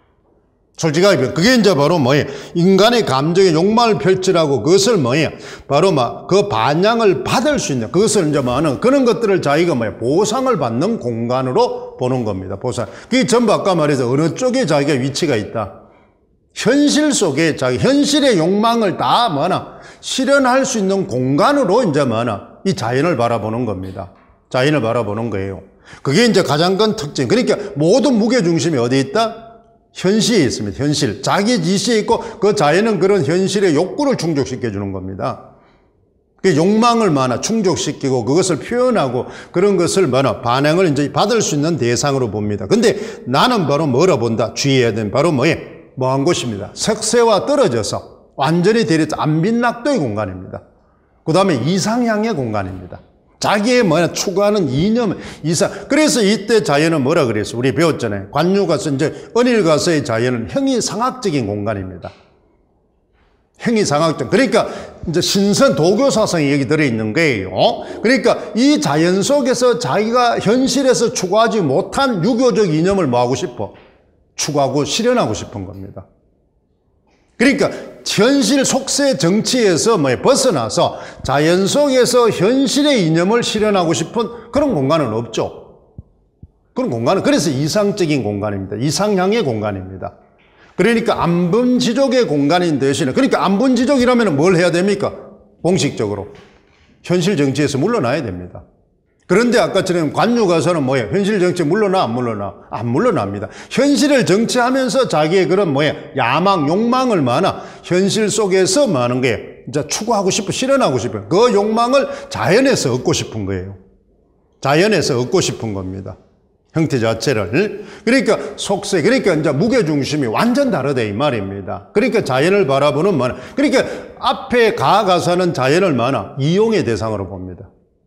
솔직하게 그게 이제 바로 뭐예요? 인간의 감정의 욕망을 펼치라고 그것을 뭐예요? 바로 막 그 반향을 받을 수 있는 그것을 이제 뭐는 그런 것들을 자기가 뭐예요? 보상을 받는 공간으로 보는 겁니다. 보상. 그게 전부 아까 말해서 어느 쪽에 자기가 위치가 있다. 현실 속에 자기 현실의 욕망을 다 뭐나 실현할 수 있는 공간으로 이제 뭐나 이 자연을 바라보는 겁니다. 자연을 바라보는 거예요. 그게 이제 가장 큰 특징. 그러니까 모든 무게 중심이 어디에 있다? 현시에 있습니다. 현실. 자기 지시에 있고 그 자연은 그런 현실의 욕구를 충족시켜 주는 겁니다. 그 욕망을 많아 충족시키고 그것을 표현하고 그런 것을 많아 반응을 이제 받을 수 있는 대상으로 봅니다. 근데 나는 바로 뭐라 본다? 주의해야 되는 바로 뭐예요? 뭐한 곳입니다. 색세와 떨어져서 완전히 대립 안빈낙도의 공간입니다. 그 다음에 이상향의 공간입니다. 자기의 뭐냐 추구하는 이념 이상. 그래서 이때 자연은 뭐라 그랬어요? 우리 배웠잖아요. 관유가서 이제 은일가서의 자연은 형이상학적인 공간입니다. 형이상학적. 그러니까 이제 신선 도교 사상이 여기 들어 있는 거예요. 그러니까 이 자연 속에서 자기가 현실에서 추구하지 못한 유교적 이념을 뭐 하고 싶어? 추구하고 실현하고 싶은 겁니다. 그러니까 현실 속세 정치에서 벗어나서 자연 속에서 현실의 이념을 실현하고 싶은 그런 공간은 없죠. 그런 공간은 그래서 이상적인 공간입니다. 이상향의 공간입니다. 그러니까 안분지족의 공간인 대신에 그러니까 안분지족이라면 뭘 해야 됩니까? 공식적으로 현실 정치에서 물러나야 됩니다. 그런데 아까처럼 관유가서는 뭐예요? 현실 정치 물러나 안 물러나? 안 물러납니다. 현실을 정치하면서 자기의 그런 야망, 욕망을 현실 속에서 많은 거예요. 이제 추구하고 싶어, 실현하고 싶어요. 그 욕망을 자연에서 얻고 싶은 거예요. 자연에서 얻고 싶은 겁니다. 형태 자체를. 그러니까 속세, 그러니까 이제 무게중심이 완전 다르다 이 말입니다. 그러니까 자연을 바라보는 그러니까 앞에 가서는 자연을 이용의 대상으로 봅니다.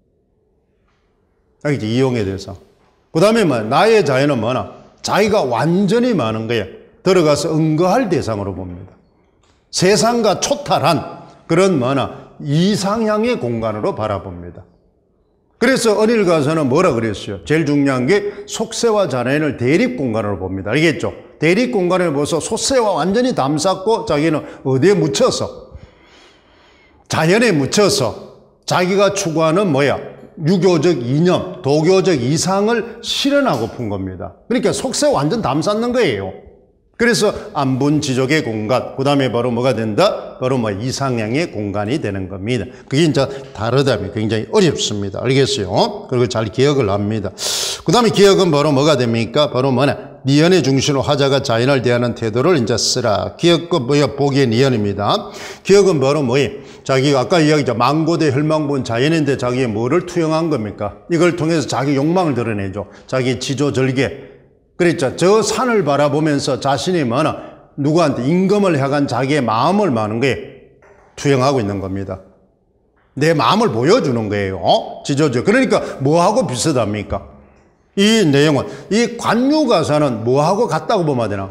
이용에 대해서. 그 다음에 나의 자연은 자기가 완전히 많은 거예요. 들어가서 응거할 대상으로 봅니다. 세상과 초탈한 그런 이상향의 공간으로 바라봅니다. 그래서 은일가서는 뭐라 그랬어요? 제일 중요한 게 속세와 자연을 대립 공간으로 봅니다. 알겠죠? 대립 공간을 보서 속세와 완전히 담쌓고 자기는 어디에 묻혀서 자연에 묻혀서 자기가 추구하는 유교적 이념, 도교적 이상을 실현하고픈 겁니다. 그러니까 속세 완전 담쌓는 거예요. 그래서 안분지족의 공간, 그 다음에 바로 뭐가 된다? 바로 이상향의 공간이 되는 겁니다. 그게 이제 다르다면 굉장히 어렵습니다. 알겠어요? 그리고 잘 기억을 합니다. 그 다음에 기억은 바로 뭐가 됩니까? 바로 니언의 중심으로 화자가 자연을 대하는 태도를 이제 쓰라. 기억과 보기의 니언입니다. 기억은 바로 자기가 아까 이야기했죠. 망고대 혈망본 자연인데 자기의 뭐를 투영한 겁니까? 이걸 통해서 자기 욕망을 드러내죠. 자기 지조절개. 그랬죠. 저 산을 바라보면서 자신이 누구한테 임금을 향한 자기의 마음을 투영하고 있는 겁니다. 내 마음을 보여주는 거예요. 지조절. 그러니까 뭐하고 비슷합니까? 이 내용은 이 관유가사는 뭐하고 같다고 보면 되나?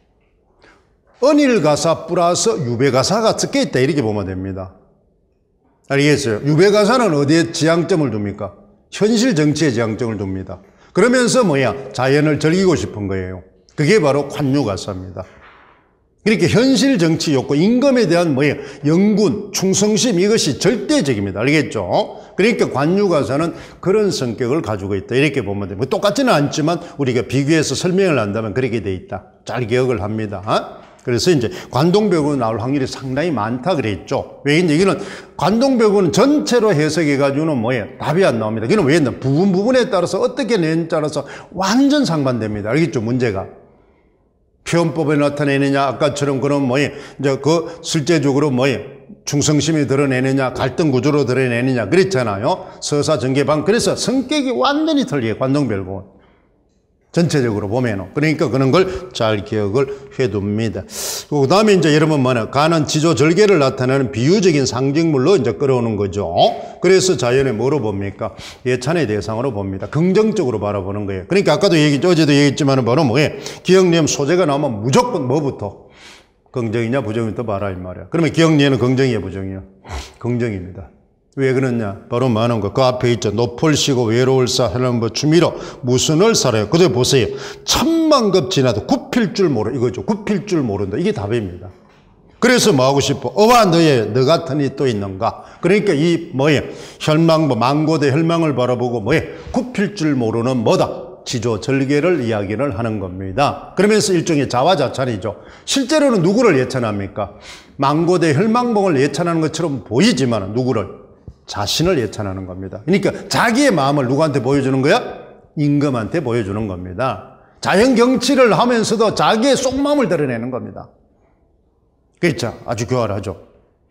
은일가사 플러스 유배가사가 섞여 있다 이렇게 보면 됩니다. 알겠어요? 유배가사는 어디에 지향점을 둡니까? 현실 정치에 지향점을 둡니다. 그러면서 자연을 즐기고 싶은 거예요. 그게 바로 관유가사입니다. 그러니까 현실 정치 욕구, 임금에 대한 뭐예요? 영군, 충성심 이것이 절대적입니다. 알겠죠? 그러니까 관유가사는 그런 성격을 가지고 있다. 이렇게 보면 돼요. 똑같지는 않지만 우리가 비교해서 설명을 한다면 그렇게 돼 있다. 잘 기억을 합니다. 그래서 이제 관동배구가 나올 확률이 상당히 많다 그랬죠. 왜 이기는 관동배구는 전체로 해석해가지고는 뭐예요? 답이 안 나옵니다. 그는 왜 있나? 부분에 따라서 어떻게 내는지 따라서 완전 상반됩니다. 알겠죠? 문제가. 표현법에 나타내느냐, 아까처럼 그런 뭐예요? 이제 그 실제적으로 뭐예요? 충성심이 드러내느냐, 갈등 구조로 드러내느냐, 그랬잖아요. 서사 전개방. 그래서 성격이 완전히 틀려요. 관동배구는. 전체적으로 보면은. 그러니까 그런 걸 잘 기억을 해둡니다. 그 다음에 이제 여러분 가는 지조 절개를 나타내는 비유적인 상징물로 이제 끌어오는 거죠. 그래서 자연에 뭐로 봅니까? 예찬의 대상으로 봅니다. 긍정적으로 바라보는 거예요. 그러니까 아까도 어제도 얘기했지만 바로 뭐예요? 기억니은 소재가 나오면 무조건 뭐부터? 긍정이냐 부정이부터 봐라 이 말이야. 그러면 기억니은은 긍정이에요, 부정이에요? 긍정입니다. 왜 그러냐? 바로 많은 거. 그 앞에 있죠. 높을 쉬고 외로울사 하는 뭐 취미로 무슨을 살아요. 그대로 보세요. 천만급 지나도 굽힐 줄 모르. 이거죠. 굽힐 줄 모른다. 이게 답입니다. 그래서 뭐 하고 싶어? 어와 너 같은 이 또 있는가? 그러니까 이 뭐예요? 망고대 혈망을 바라보고 뭐예요? 굽힐 줄 모르는 뭐다? 지조 절개를 이야기를 하는 겁니다. 그러면서 일종의 자화자찬이죠. 실제로는 누구를 예찬합니까? 망고대 혈망봉을 예찬하는 것처럼 보이지만 누구를? 자신을 예찬하는 겁니다. 그러니까 자기의 마음을 누구한테 보여주는 거야? 임금한테 보여주는 겁니다. 자연경치를 하면서도 자기의 속마음을 드러내는 겁니다. 그렇죠? 아주 교활하죠.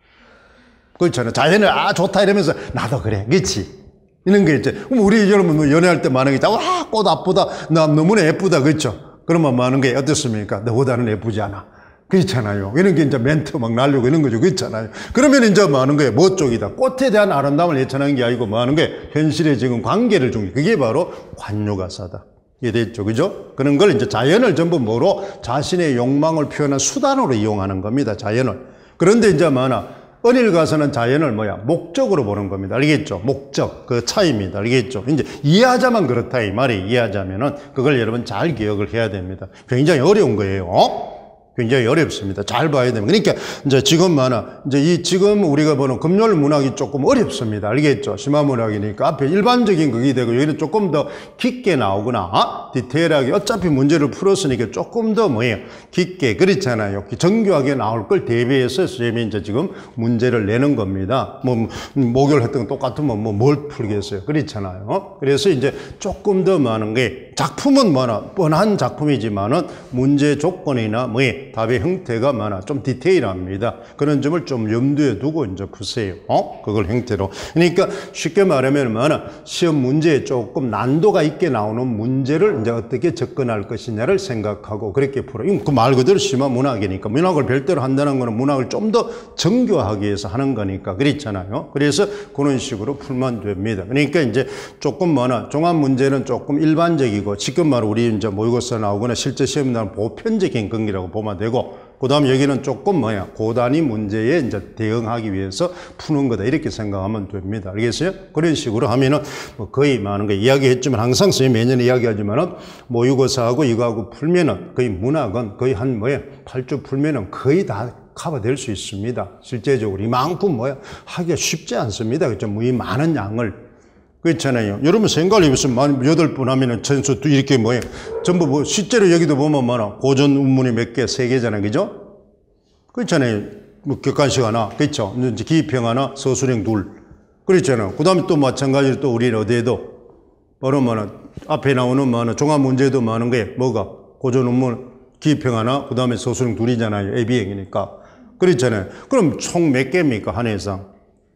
그렇잖아요. 자연을 좋다 이러면서 나도 그래. 그렇지? 이런 게 있죠. 그럼 우리 여러분 연애할 때 많은 게 있다. 와, 꽃 아프다. 나 너무나 예쁘다. 그렇죠? 그러면 많은 게 어떻습니까? 너보다는 예쁘지 않아. 그렇잖아요. 이런 게 이제 멘트 막 날리고 이런 거죠. 그렇잖아요. 그러면 이제 뭐 하는 거예요? 뭐 쪽이다. 꽃에 대한 아름다움을 예찬하는 게 아니고 뭐 하는 거예요? 현실에 지금 관계를 중요. 그게 바로 관유가사다. 이해됐죠? 그죠? 그런 걸 이제 자연을 전부 뭐로? 자신의 욕망을 표현한 수단으로 이용하는 겁니다. 자연을. 그런데 이제 언일가서는 자연을 목적으로 보는 겁니다. 알겠죠? 목적. 그 차이입니다. 알겠죠? 이제 이해하자만 그렇다. 이 말이 이해하자면은 그걸 여러분 잘 기억을 해야 됩니다. 굉장히 어려운 거예요. 굉장히 어렵습니다. 잘 봐야 됩니다. 그러니까 이제 지금 우리가 보는 금요일 문학이 조금 어렵습니다. 알겠죠? 심화 문학이니까 앞에 일반적인 그게 되고 여기는 조금 더 깊게 나오거나 디테일하게 어차피 문제를 풀었으니까 조금 더 깊게 그렇잖아요. 정교하게 나올 걸 대비해서 선생님이 이제 지금 문제를 내는 겁니다. 목요일 했던 거 똑같으면 뭘 풀겠어요. 그렇잖아요. 그래서 이제 조금 더 많은 게 작품은 뻔한 작품이지만은 문제 조건이나 답의 형태가 좀 디테일합니다. 그런 점을 좀 염두에 두고 이제 푸세요. 그걸 형태로. 그러니까 쉽게 말하면 시험 문제에 조금 난도가 있게 나오는 문제를 이제 어떻게 접근할 것이냐를 생각하고 그렇게 풀어. 그 말 그대로 심화 문학이니까 문학을 별도로 한다는 거는 문학을 좀 더 정교하기 위해서 하는 거니까 그렇잖아요. 그래서 그런 식으로 풀면 됩니다. 그러니까 이제 조금 종합 문제는 조금 일반적이고 지금 우리 이제 모의고사 나오거나 실제 시험 나오는 보편적인 경기라고 보면 되고, 그 다음 여기는 조금 고단위 문제에 이제 대응하기 위해서 푸는 거다. 이렇게 생각하면 됩니다. 알겠어요? 그런 식으로 하면은 거의 많은 거 이야기했지만 항상 선생님 매년 이야기하지만은 모의고사하고 이거하고 풀면은 거의 문학은 거의 한 8주 풀면은 거의 다 커버될 수 있습니다. 실제적으로 이만큼 하기가 쉽지 않습니다. 그렇죠? 이 많은 양을. 그렇잖아요. 여러분 생각을 해보시면 8분 하면은 전수 이렇게 전부 실제로 여기도 보면 고전 운문이 몇 개, 3개잖아요. 그죠? 그렇잖아요. 객관식 하나, 그렇죠? 이제 기입형 하나, 서술형 둘. 그렇잖아요. 그 다음에 또 마찬가지로 또 우리는 어디에도 바로 앞에 나오는 종합 문제도 많은 게 고전 운문 기입형 하나, 그 다음에 서술형 둘이잖아요. AB형이니까. 그렇잖아요. 그럼 총 몇 개입니까? 한 해상.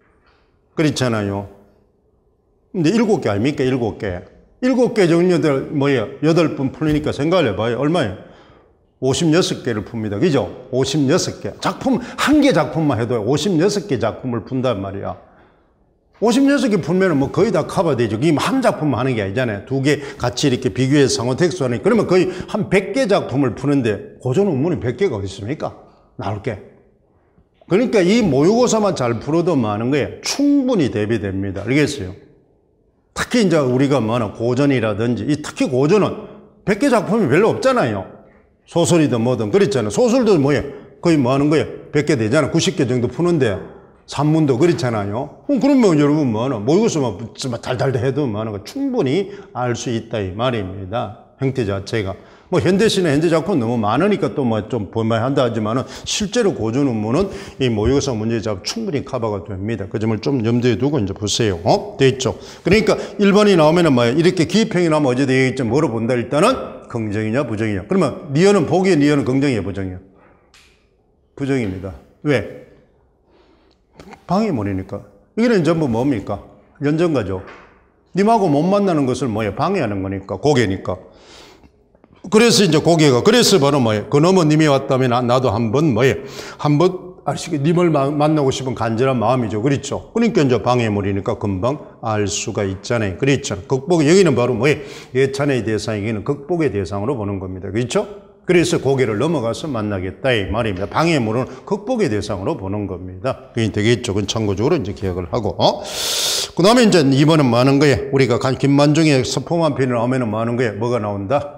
그렇잖아요. 근데 7개 아닙니까? 7개. 7개 정리들 8분 풀리니까 생각을 해봐요. 얼마예요? 56개를 풉니다. 그죠? 56개. 작품, 한 개 작품만 해도 56개 작품을 푼단 말이야. 56개 풀면은 거의 다 커버되죠. 이게 한 작품만 하는 게 아니잖아요. 2개 같이 이렇게 비교해서 상호택수 하는, 그러면 거의 한 100개 작품을 푸는데 고전 운문이 100개가 어디 있습니까? 나올 게. 그러니까 이 모의고사만 잘 풀어도 많은 거에 충분히 대비됩니다. 알겠어요? 특히 이제 우리가 고전이라든지, 특히 고전은 100개 작품이 별로 없잖아요. 소설이든 뭐든 그렇잖아요. 소설도 거의 뭐 하는 거예요? 100개 되잖아. 90개 정도 푸는데 산문도 그렇잖아요. 그러면 여러분 뭐 하나 모의고사만 달달 해도 뭐 하는 거 충분히 알 수 있다 이 말입니다. 형태 자체가. 뭐 현대시나 현대 작품 너무 많으니까 또 뭐 좀 볼만 한다 하지만은 실제로 고전 논문은 이 모의고사 문제 잡 충분히 커버가 됩니다. 그 점을 좀 염두에 두고 이제 보세요. 돼 있죠. 그러니까 1번이 나오면은 뭐 이렇게 기입형이 나오면 어제 되어 있죠. 뭐로 본다 일단은 긍정이냐 부정이냐. 그러면 니은은 보기에 니은은 긍정이야 부정이야. 부정입니다. 왜? 방해물이니까. 이거는 전부 뭡니까? 연전가죠. 님하고 못 만나는 것을 뭐예요? 방해하는 거니까. 고개니까. 그래서 이제 고개가, 그래서 바로 뭐예요? 그놈은 님이 왔다면 나도 한번 뭐예요? 한번 님을 만나고 싶은 간절한 마음이죠. 그렇죠? 그러니까 이제 방해물이니까 금방 알 수가 있잖아요. 그렇죠? 극복, 여기는 바로 뭐예요? 예찬의 대상이기는 극복의 대상으로 보는 겁니다. 그렇죠? 그래서 고개를 넘어가서 만나겠다 이 말입니다. 방해물은 극복의 대상으로 보는 겁니다. 그게 되겠죠. 그건 참고적으로 이제 기억을 하고. 그 다음에 이제 2번은 뭐 하는 거예요? 우리가 김만중의 서포만 편이 나오면은 뭐 하는 거예요? 뭐가 나온다?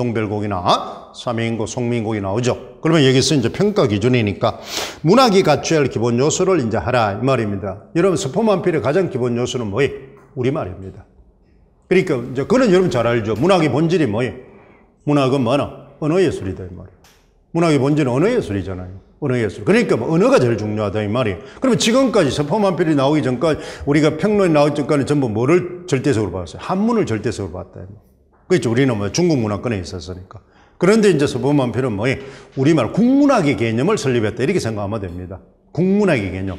관동별곡이나 삼인곡, 송민곡이 나오죠. 그러면 여기서 이제 평가 기준이니까 문학이 갖춰야 할 기본 요소를 이제 하라 이 말입니다. 여러분 서포만 편의 가장 기본 요소는 뭐예요? 우리말입니다. 그러니까 이제 그는 여러분 잘 알죠. 문학의 본질이 뭐예요? 문학은 뭐나? 언어예술이다 이 말이에요. 문학의 본질은 언어예술이잖아요. 언어예술. 그러니까 뭐 언어가 제일 중요하다 이 말이에요. 그러면 지금까지 서포만필이 나오기 전까지 우리가 평론이 나오기 전까지 전부 뭐를 절대적으로 봤어요? 한문을 절대적으로 봤다. 그렇죠. 우리는 뭐 중국 문화권에 있었으니까. 그런데 이제 서포만필은 뭐예요? 우리말 국문학의 개념을 설립했다. 이렇게 생각하면 됩니다. 국문학의 개념.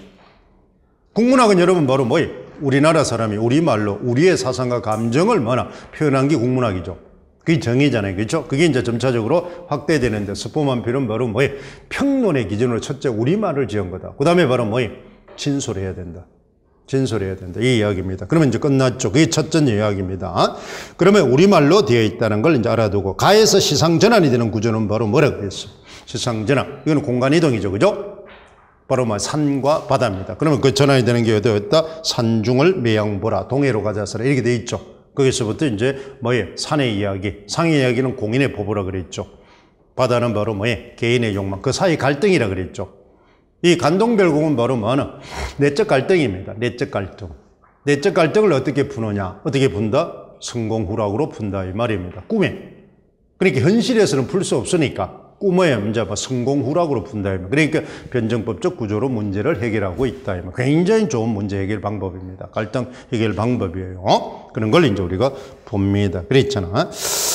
국문학은 여러분 바로 뭐예요? 우리나라 사람이 우리말로 우리의 사상과 감정을 뭐나 표현한 게 국문학이죠. 그게 정의잖아요. 그렇죠? 그게 이제 점차적으로 확대되는데 서포만필은 바로 뭐예요? 평론의 기준으로 첫째 우리말을 지은 거다. 그 다음에 바로 뭐예요? 진솔해야 된다. 진솔해야 된다. 이 이야기입니다. 그러면 이제 끝났죠. 그게 첫째 이야기입니다. 그러면 우리말로 되어 있다는 걸 이제 알아두고 가에서 시상전환이 되는 구조는 바로 뭐라고 그랬어요? 시상전환. 이거는 공간이동이죠. 그죠? 바로 뭐 산과 바다입니다. 그러면 그 전환이 되는 게 어디였다? 산중을 매양보라. 동해로 가자서라. 이렇게 되어 있죠. 거기서부터 이제 뭐예요? 산의 이야기. 상의 이야기는 공인의 보보라 그랬죠. 바다는 바로 뭐예요? 개인의 욕망. 그 사이 갈등이라 그랬죠. 이 관동별곡은 바로 뭐나? 내적 갈등입니다. 내적 갈등. 내적 갈등을 어떻게 푸느냐? 어떻게 푼다? 성공후락으로 푼다 이 말입니다. 꿈에. 그러니까 현실에서는 풀 수 없으니까 꿈의 문제, 성공후락으로 푼다. 그러니까 변정법적 구조로 문제를 해결하고 있다. 굉장히 좋은 문제 해결 방법입니다. 갈등 해결 방법이에요. 그런 걸 이제 우리가 봅니다. 그랬잖아.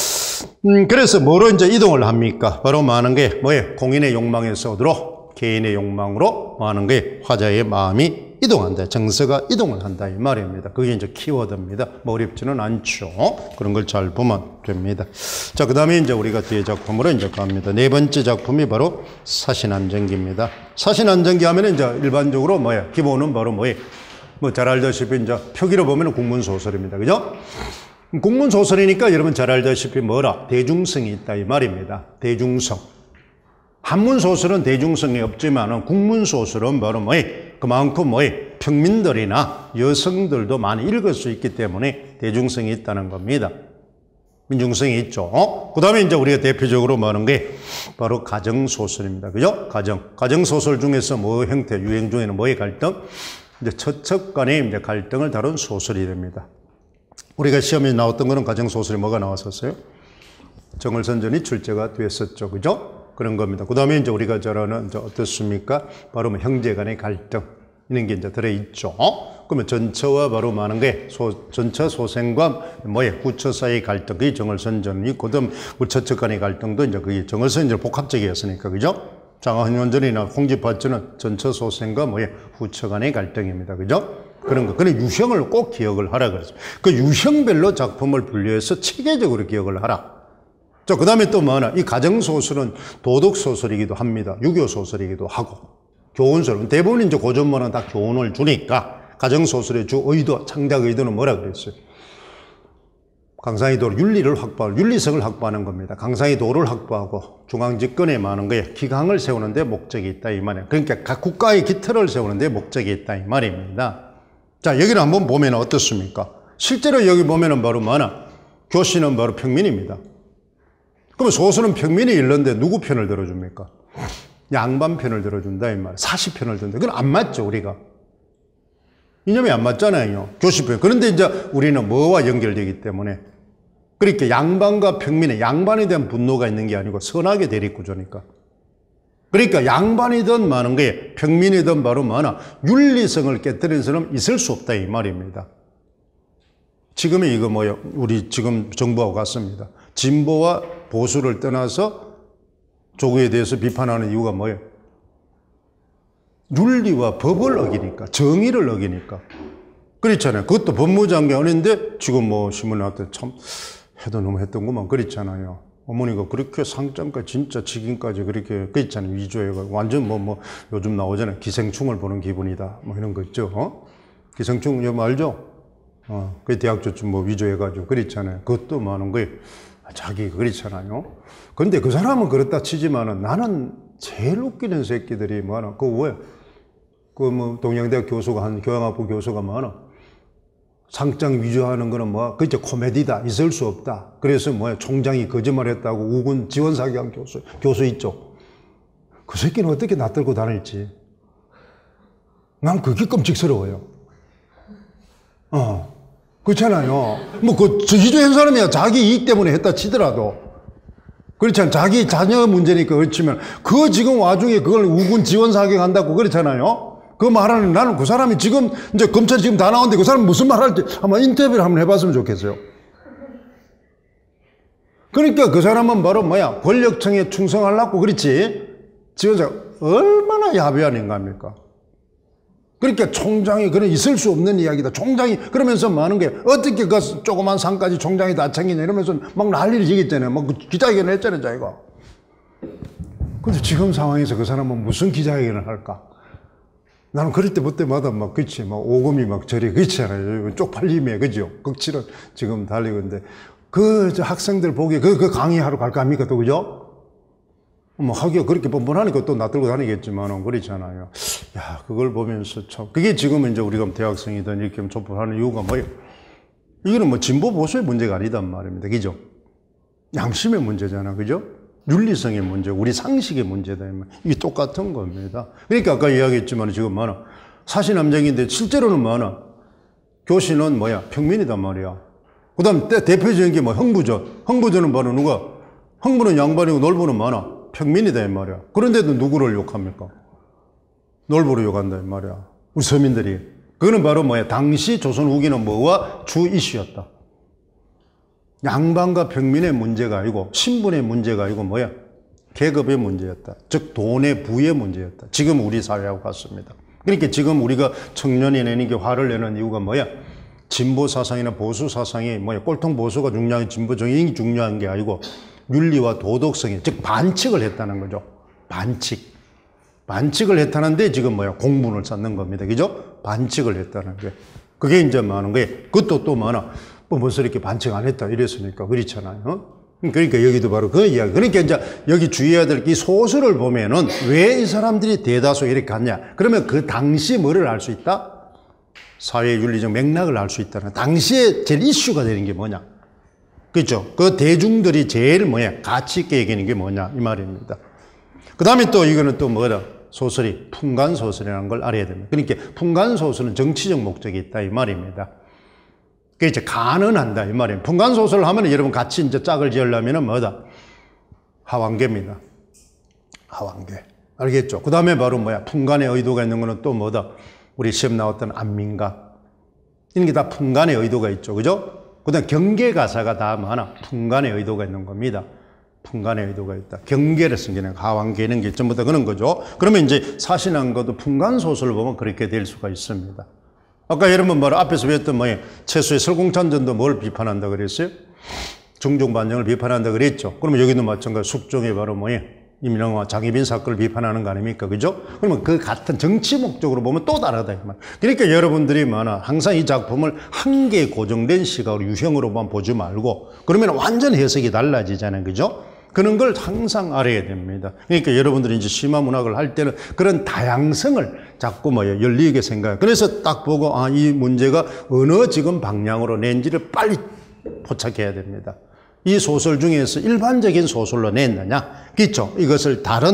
그래서 뭐로 이제 이동을 합니까? 바로 뭐 하는 게 뭐예요? 공인의 욕망에서 어디로? 개인의 욕망으로 뭐 하는 게 화자의 마음이 이동한다. 정서가 이동을 한다. 이 말입니다. 그게 이제 키워드입니다. 뭐 어렵지는 않죠. 그런 걸 잘 보면 됩니다. 자, 그 다음에 이제 우리가 뒤에 작품으로 이제 갑니다. 네 번째 작품이 바로 사신안정기입니다. 사신안정기 하면 이제 일반적으로 뭐야? 기본은 바로 뭐예요? 뭐 잘 알다시피 이제 표기로 보면 국문소설입니다. 그죠? 국문소설이니까 여러분 잘 알다시피 뭐라? 대중성이 있다. 이 말입니다. 대중성. 한문소설은 대중성이 없지만은 국문소설은 바로 뭐예요? 그만큼 뭐예요? 평민들이나 여성들도 많이 읽을 수 있기 때문에 대중성이 있다는 겁니다. 민중성이 있죠. 그 다음에 이제 우리가 대표적으로 뭐 하는 게 바로 가정소설입니다. 그죠? 가정소설 중에서 뭐 형태, 유행 중에는 뭐의 갈등? 이제 처척 간의 이제 갈등을 다룬 소설이 됩니다. 우리가 시험에 나왔던 거는 가정소설이 뭐가 나왔었어요? 정을선전이 출제가 됐었죠. 그죠? 그런 겁니다. 그 다음에 이제 우리가 잘 아는 이제 어떻습니까? 바로 뭐 형제 간의 갈등. 이런 게 이제 들어있죠. 그러면 전처와 바로 많은 게 전처 소생과 뭐예 구처 사이의 갈등. 그게 정을선전이 그다음 처척 간의 갈등도 이제 그게 정을선전 복합적이었으니까. 그죠? 장화현전이나 홍지파전은 전처 소생과 뭐예 후처 간의 갈등입니다. 그죠? 그런 거. 그런 유형을 꼭 기억을 하라 그랬습니다. 그 유형별로 작품을 분류해서 체계적으로 기억을 하라. 자, 그 다음에 또 뭐하나? 이 가정소설은 도덕소설이기도 합니다. 유교소설이기도 하고, 교훈소설. 대부분 이제 고전문은 다 교훈을 주니까, 가정소설의 주 의도, 창작 의도는 뭐라 그랬어요? 강상의 도를, 윤리를 확보하고, 윤리성을 확보하는 겁니다. 강상의 도를 확보하고, 중앙집권에 많은 거에 기강을 세우는 데 목적이 있다, 이 말이에요. 그러니까 각 국가의 기틀을 세우는 데 목적이 있다, 이 말입니다. 자, 여기를 한번 보면 어떻습니까? 실제로 여기 보면은 바로 뭐하나? 교시는 바로 평민입니다. 그러면 소설은 평민이 읽는데 누구 편을 들어줍니까? 양반 편을 들어준다 이 말. 40편을 든다. 그건 안 맞죠, 우리가. 이념이 안 맞잖아요. 교시편. 그런데 이제 우리는 뭐와 연결되기 때문에. 그러니까 양반과 평민의 양반에 대한 분노가 있는 게 아니고 선악의 대립구조니까. 그러니까 양반이든 많은 거에 평민이든 바로 많아 윤리성을 깨뜨리는 사람은 있을 수 없다 이 말입니다. 지금의 이거 뭐요? 우리 지금 정부하고 같습니다. 진보와 보수를 떠나서 조국에 대해서 비판하는 이유가 뭐예요? 윤리와 법을 어기니까, 정의를 어기니까. 그렇잖아요. 그것도 법무장관인데 지금 뭐 신문에 나왔더니 참 해도 너무 했던구만 그랬잖아요. 어머니가 그렇게 상장까지 진짜 직인까지 그렇게 그랬잖아요. 위조해가 완전 뭐 요즘 나오잖아요. 기생충을 보는 기분이다. 뭐 이런 거 있죠. 기생충 여러분 알죠? 그 대학교쯤 뭐 위조해가지고 그랬잖아요. 그것도 많은 거예요. 자기 그렇잖아요. 근데 그 사람은 그렇다 치지만은 나는 제일 웃기는 새끼들이 뭐하나 그 왜? 그 뭐 동양대학 교수가 한 교양학부 교수가 뭐하나 상장 위조하는 거는 뭐 그게 코미디다. 있을 수 없다. 그래서 뭐야 총장이 거짓말했다고 우군 지원 사기한 교수 있죠. 그 새끼는 어떻게 낯들고 다닐지. 난 그게 끔찍스러워요. 그렇잖아요. 뭐 그 위조한 사람이야 자기 이익 때문에 했다 치더라도 그렇잖아요. 자기 자녀 문제니까 그렇지만 그 지금 와중에 그걸 우군 지원 사격한다고 그렇잖아요. 그 말하는 나는 그 사람이 지금 이제 검찰이 지금 다 나오는데 그 사람이 무슨 말 할지 한번 인터뷰를 한번 해봤으면 좋겠어요. 그러니까 그 사람은 바로 뭐야 권력층에 충성하려고 그렇지 지원자 얼마나 야비한 인간입니까? 그러니까 총장이 그런 있을 수 없는 이야기다. 총장이 그러면서 뭐 하는 게 어떻게 그 조그만 상까지 총장이 다 챙기냐 이러면서 막 난리를 지겠잖아요. 막 기자회견을 했잖아요, 자기가. 근데 지금 상황에서 그 사람은 무슨 기자회견을 할까? 나는 그럴 때마다 막 그치 막 오금이 막 저리 그렇잖아요. 쪽팔림에 그죠? 극치를 지금 달리고 있는데 그 학생들 보기에 그 강의하러 갈까 합니까 또 그죠? 뭐 하기가 그렇게 뻔뻔하니까 또 놔들고 다니겠지만 그렇잖아요. 야 그걸 보면서 참 그게 지금은 이제 우리가 대학생이든 이렇게 촛불하는 이유가 뭐예요? 이거는 뭐 진보 보수의 문제가 아니단 말입니다. 그죠? 양심의 문제잖아. 그죠? 윤리성의 문제, 우리 상식의 문제다. 이게 똑같은 겁니다. 그러니까 아까 이야기했지만 지금 많아. 사시남쟁인데 실제로는 많아. 교신은 뭐야? 평민이단 말이야. 그 다음 대표적인 게 뭐 흥부전. 흥부전은 바로 누가? 흥부는 양반이고 놀부는 많아. 평민이다 이 말이야. 그런데도 누구를 욕합니까? 놀부를 욕한다 이 말이야. 우리 서민들이. 그거는 바로 뭐야? 당시 조선 후기는 뭐와 주 이슈였다. 양반과 평민의 문제가 아니고 신분의 문제가 아니고 뭐야? 계급의 문제였다. 즉 돈의 부의 문제였다. 지금 우리 사회하고 같습니다. 그러니까 지금 우리가 청년이 내는 게 화를 내는 이유가 뭐야? 진보 사상이나 보수 사상이 뭐야? 꼴통 보수가 중요한 진보 정의이 중요한 게 아니고 윤리와 도덕성이 즉 반칙을 했다는 거죠. 반칙을 했다는데 지금 뭐야? 공분을 쌓는 겁니다. 그죠? 반칙을 했다는 게. 그게 이제 많은 거예요. 그것도 또 많아. 뭐 벌써 이렇게 반칙 안 했다 이랬으니까 그렇잖아요. 그러니까 여기도 바로 그 이야기. 그러니까 이제 여기 주의해야 될 이 소설을 보면은 왜 이 사람들이 대다수 이렇게 갔냐? 그러면 그 당시 뭐를 알 수 있다? 사회 윤리적 맥락을 알 수 있다는. 당시에 제일 이슈가 되는 게 뭐냐? 그렇죠? 그 대중들이 제일 뭐야? 가치 있게 여기는 게 뭐냐? 이 말입니다. 그 다음에 또 이거는 또 뭐다? 소설이 풍간소설이라는 걸 알아야 됩니다. 그러니까 풍간소설은 정치적 목적이 있다 이 말입니다. 그게 이제 간언한다 이 말이에요. 풍간소설을 하면 여러분 같이 이제 짝을 지으려면 뭐다? 하완계입니다. 하완계. 알겠죠? 그 다음에 바로 뭐야? 풍간의 의도가 있는 거는 또 뭐다? 우리 시험 나왔던 안민가. 이런 게 다 풍간의 의도가 있죠. 그죠? 그 다음 경계가사가 다 많아. 풍간의 의도가 있는 겁니다. 풍간의 의도가 있다. 경계를 숨기는 하완계는 게 전부 다 그런 거죠. 그러면 이제 사신한 것도 풍간소설을 보면 그렇게 될 수가 있습니다. 아까 여러분 바로 앞에서 배웠던 뭐예요? 최소의 설공찬전도 뭘 비판한다 그랬어요? 정종반정을 비판한다 그랬죠. 그러면 여기도 마찬가지 숙종이 바로 뭐예요? 임명과 장희빈 사건을 비판하는 거 아닙니까? 그죠? 그러면 그 같은 정치 목적으로 보면 또 다르다. 그러니까 여러분들이 항상 이 작품을 한 개의 고정된 시각으로 유형으로만 보지 말고 그러면 완전 해석이 달라지잖아요. 그죠? 그런 걸 항상 알아야 됩니다. 그러니까 여러분들이 이제 심화문학을 할 때는 그런 다양성을 자꾸 열리게 생각해요. 그래서 딱 보고, 이 문제가 어느 지금 방향으로 낸지를 빨리 포착해야 됩니다. 이 소설 중에서 일반적인 소설로 냈느냐? 그렇죠? 이것을 다른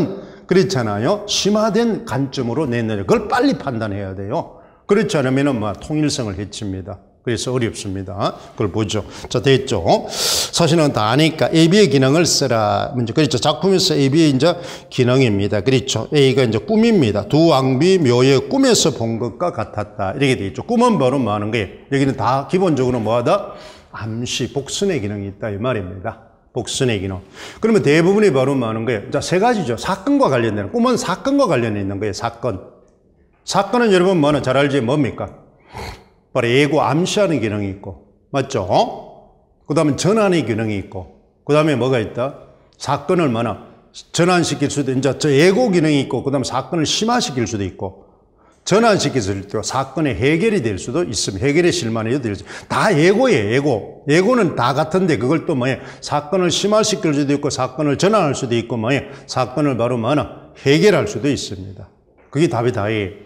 그렇잖아요. 심화된 관점으로 내는 그걸 빨리 판단해야 돼요. 그렇지 않으면 통일성을 해칩니다. 그래서 어렵습니다. 그걸 보죠. 자, 됐죠? 사실은 다 아니까 AB의 기능을 쓰라. 문제. 그렇죠. 작품에서 AB의 이제 기능입니다. 그렇죠. A가 이제 꿈입니다. 두 왕비 묘의 꿈에서 본 것과 같았다. 이렇게 돼 있죠. 꿈은 바로 뭐 하는 거예요? 여기는 다 기본적으로 뭐하다? 암시, 복순의 기능이 있다. 이 말입니다. 복순의 기능. 그러면 대부분이 바로 뭐 하는 거예요? 자, 세 가지죠. 사건과 관련되는. 꿈은 사건과 관련이 있는 거예요. 사건. 사건은 여러분 뭐는 잘 알지? 뭡니까? 바로 예고 암시하는 기능이 있고, 맞죠? 그 다음에 전환의 기능이 있고, 그 다음에 뭐가 있다? 사건을 전환시킬 수도, 이제 저 예고 기능이 있고, 그 다음에 사건을 심화시킬 수도 있고, 전환시킬 수도 있고, 사건의 해결이 될 수도 있습니다. 해결의 실마리도 될 수 있고, 다 예고예요, 예고. 예고는 다 같은데, 그걸 또 사건을 심화시킬 수도 있고, 사건을 전환할 수도 있고, 사건을 바로 해결할 수도 있습니다. 그게 답이 다예요.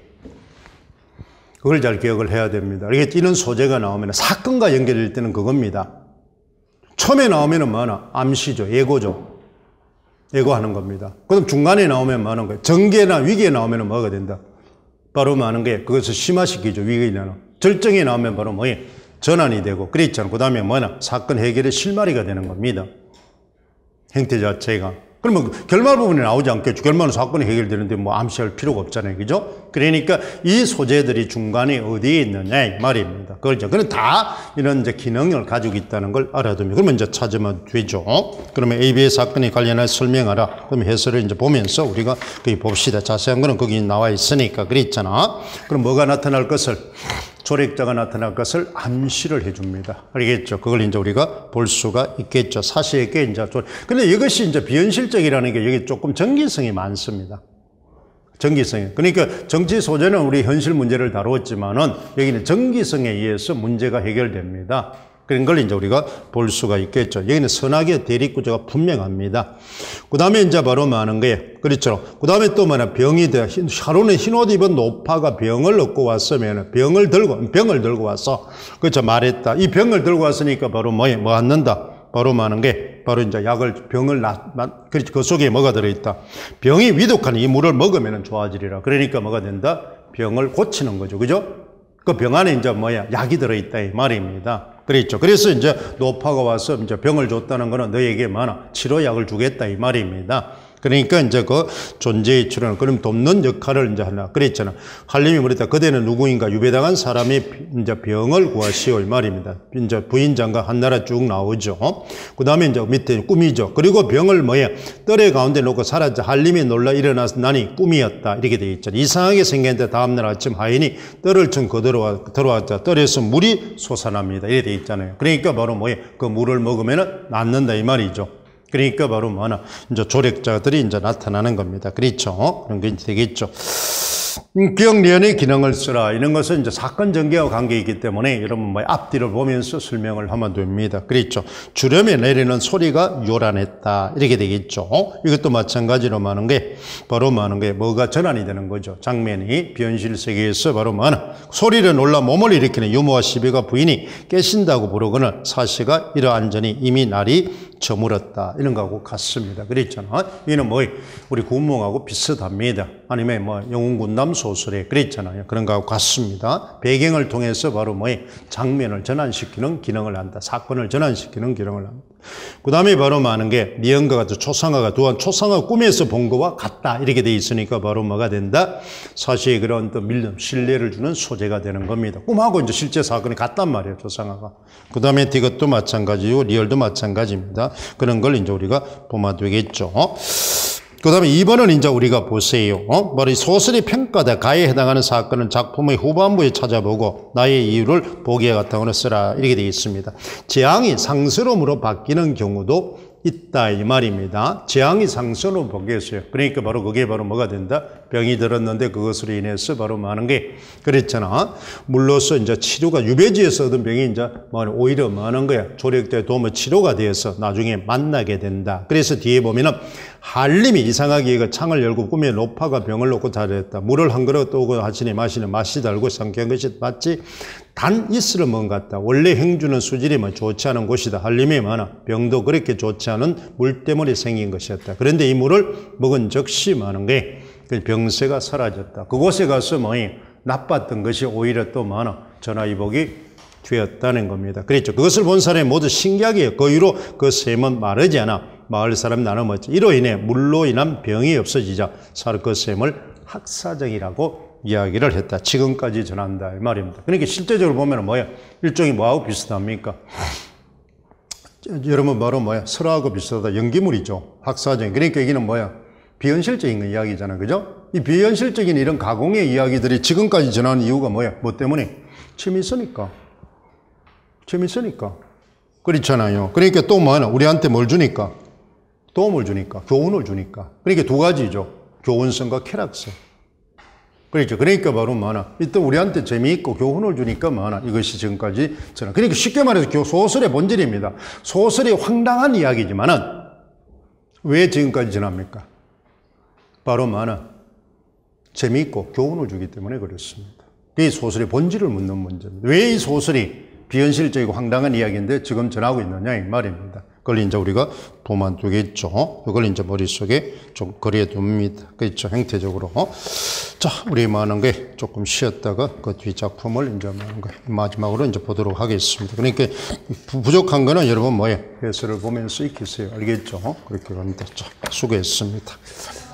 그걸 잘 기억을 해야 됩니다. 이런 소재가 나오면 사건과 연결될 때는 그겁니다. 처음에 나오면 암시죠. 예고죠. 예고하는 겁니다. 그럼 중간에 나오면 뭐하는 거예요? 전개나 위기에 나오면 뭐가 된다? 바로 뭐하는 거예요? 그것을 심화시키죠. 위기나. 절정에 나오면 바로 뭐예요? 전환이 되고. 그랬잖아요. 그 다음에 사건 해결의 실마리가 되는 겁니다. 형태 자체가. 그러면 결말 부분이 나오지 않겠죠. 결말은 사건이 해결되는데 암시할 필요가 없잖아요. 그죠? 그러니까 이 소재들이 중간에 어디에 있느냐 이 말입니다. 그건 다 이런 이제 기능을 가지고 있다는 걸 알아두면 그러면 이제 찾으면 되죠. 그러면 AB의 사건에 관련해서 설명하라. 그럼 해설을 이제 보면서 우리가 거기 봅시다. 자세한 거는 거기 나와 있으니까 그랬잖아. 그럼 뭐가 나타날 것을 조력자가 나타날 것을 암시를 해줍니다. 알겠죠? 그걸 이제 우리가 볼 수가 있겠죠. 사실에게 이제 근데 이것이 이제 비현실적이라는 게 여기 조금 정기성이 많습니다. 정기성이. 그러니까 정치 소재는 우리 현실 문제를 다루었지만은 여기는 정기성에 의해서 문제가 해결됩니다. 그런 걸 이제 우리가 볼 수가 있겠죠. 여기는 선악의 대립구조가 분명합니다. 그 다음에 이제 바로 많은 거예요. 그렇죠. 그 다음에 또 병이 돼. 하루는 흰옷 입은 노파가 병을 얻고 왔으면 병을 들고 와서 그렇죠. 말했다. 이 병을 들고 왔으니까 바로 뭐 얻는다. 바로 많은 게 바로 이제 병을 그렇죠. 그 속에 뭐가 들어있다. 병이 위독한 이 물을 먹으면 좋아지리라. 그러니까 뭐가 된다. 병을 고치는 거죠. 그죠? 그 병 안에 이제 약이 들어있다 이 말입니다. 그랬죠. 그래서 이제 노파가 와서 이제 병을 줬다는 거는 너에게 치료약을 주겠다 이 말입니다. 그러니까 이제 그 존재의 치료는 그럼 돕는 역할을 이제 하나 그랬잖아. 한림이 그랬다. 그대는 누구인가 유배당한 사람이 이제 병을 구하시오 이 말입니다. 이제 부인장과 한나라 쭉 나오죠. 그 다음에 이제 밑에 꿈이죠. 그리고 병을 뜰에 가운데 놓고 사라져 한림이 놀라 일어나서 나니 꿈이었다 이렇게 돼 있잖아. 이상하게 생겼는데 다음날 아침 하인이 뜰을 쳐 들어왔다. 뜰에서 물이 솟아납니다. 이렇게 돼 있잖아요. 그러니까 바로 그 물을 먹으면 낫는다 이 말이죠. 그러니까 바로 이제 조력자들이 이제 나타나는 겁니다. 그렇죠? 그런 게 되겠죠. 기억련의 기능을 쓰라. 이런 것은 이제 사건 전개와 관계이기 때문에 여러분 앞뒤를 보면서 설명을 하면 됩니다. 그렇죠. 주름에 내리는 소리가 요란했다. 이렇게 되겠죠. 이것도 마찬가지로 많은 게 바로 많은 게 뭐가 전환이 되는 거죠. 장면이 비현실 세계에서 바로 소리를 놀라 몸을 일으키는 유모와 시비가 부인이 깨신다고 부르거늘 사시가 이러한 전이 이미 날이 저물었다. 이런 거하고 같습니다. 그랬잖아. 이는 우리 구문하고 비슷합니다. 아니면 영웅군남 소설에 그랬잖아요. 그런 거하고 같습니다. 배경을 통해서 바로 장면을 전환시키는 기능을 한다. 사건을 전환시키는 기능을 합니다. 그 다음에 바로 많은 게 니은과 같은 초상화가 또한 초상화 꿈에서 본 것과 같다. 이렇게 돼 있으니까 바로 뭐가 된다? 사실의 그런 또 신뢰를 주는 소재가 되는 겁니다. 꿈하고 이제 실제 사건이 같단 말이에요. 초상화가. 그 다음에 이것도 마찬가지고 리얼도 마찬가지입니다. 그런 걸 이제 우리가 보면 되겠죠. 그 다음에 2번은 이제 우리가 보세요. 바로 소설의 평가다. 가에 해당하는 사건은 작품의 후반부에 찾아보고 나의 이유를 보기에 바탕으로 쓰라. 이렇게 되어 있습니다. 재앙이 상스러움으로 바뀌는 경우도 있다 이 말입니다. 재앙이 상스러움으로 바뀌었어요. 그러니까 바로 그게 바로 뭐가 된다? 병이 들었는데 그것으로 인해서 바로 많은 게 그랬잖아. 물로서 이제 치료가 유배지에서 얻은 병이 이제 오히려 많은 거야. 조력자의 도움을 치료가 되어서 나중에 만나게 된다. 그래서 뒤에 보면은 한림이 이상하게 그 창을 열고 꿈에 노파가 병을 놓고 자렸다. 물을 한 그릇 오고 하시니 마시는 맛이 달고 상쾌한 것이 맞지? 단 이슬을 먹은 것 같다. 원래 행주는 수질이 좋지 않은 곳이다. 한림이 많아. 병도 그렇게 좋지 않은 물 때문에 생긴 것이었다. 그런데 이 물을 먹은 즉시 많은 게 병세가 사라졌다. 그곳에 가서 나빴던 것이 오히려 또 전화위복이 되었다는 겁니다. 그렇죠. 그것을 본 사람이 모두 신기하게 그 이후로 그 샘은 마르지 않아 마을 사람 나눠먹었지. 이로 인해 물로 인한 병이 없어지자 그 샘을 학사정이라고 이야기를 했다. 지금까지 전한다 이 말입니다. 그러니까 실제적으로 보면 일종이 뭐하고 비슷합니까? 여러분 바로 설화하고 비슷하다. 연기물이죠. 학사정. 그러니까 이게는 비현실적인 이야기잖아. 그죠? 이 비현실적인 이런 가공의 이야기들이 지금까지 전하는 이유가 뭐 때문에? 재밌으니까. 그렇잖아요. 그러니까 또 우리한테 뭘 주니까? 도움을 주니까. 교훈을 주니까. 그러니까 두 가지죠. 교훈성과 쾌락성. 그렇죠. 그러니까 바로 또 우리한테 재미있고 교훈을 주니까 이것이 지금까지 전하. 그러니까 쉽게 말해서 소설의 본질입니다. 소설이 황당한 이야기지만은 왜 지금까지 전합니까? 바로 재미있고 교훈을 주기 때문에 그렇습니다. 이 소설의 본질을 묻는 문제입니다. 왜 이 소설이 비현실적이고 황당한 이야기인데 지금 전하고 있느냐 이 말입니다. 그걸 이제 우리가 도만두겠죠. 이걸 이제 머릿속에 좀 그려둡니다. 그렇죠. 형태적으로. 자, 우리 많은 게 조금 쉬었다가 그 뒤 작품을 이제 마지막으로 이제 보도록 하겠습니다. 그러니까 부족한 거는 여러분 해설을 보면서 익히세요. 알겠죠? 그렇게 갑니다. 자, 수고했습니다.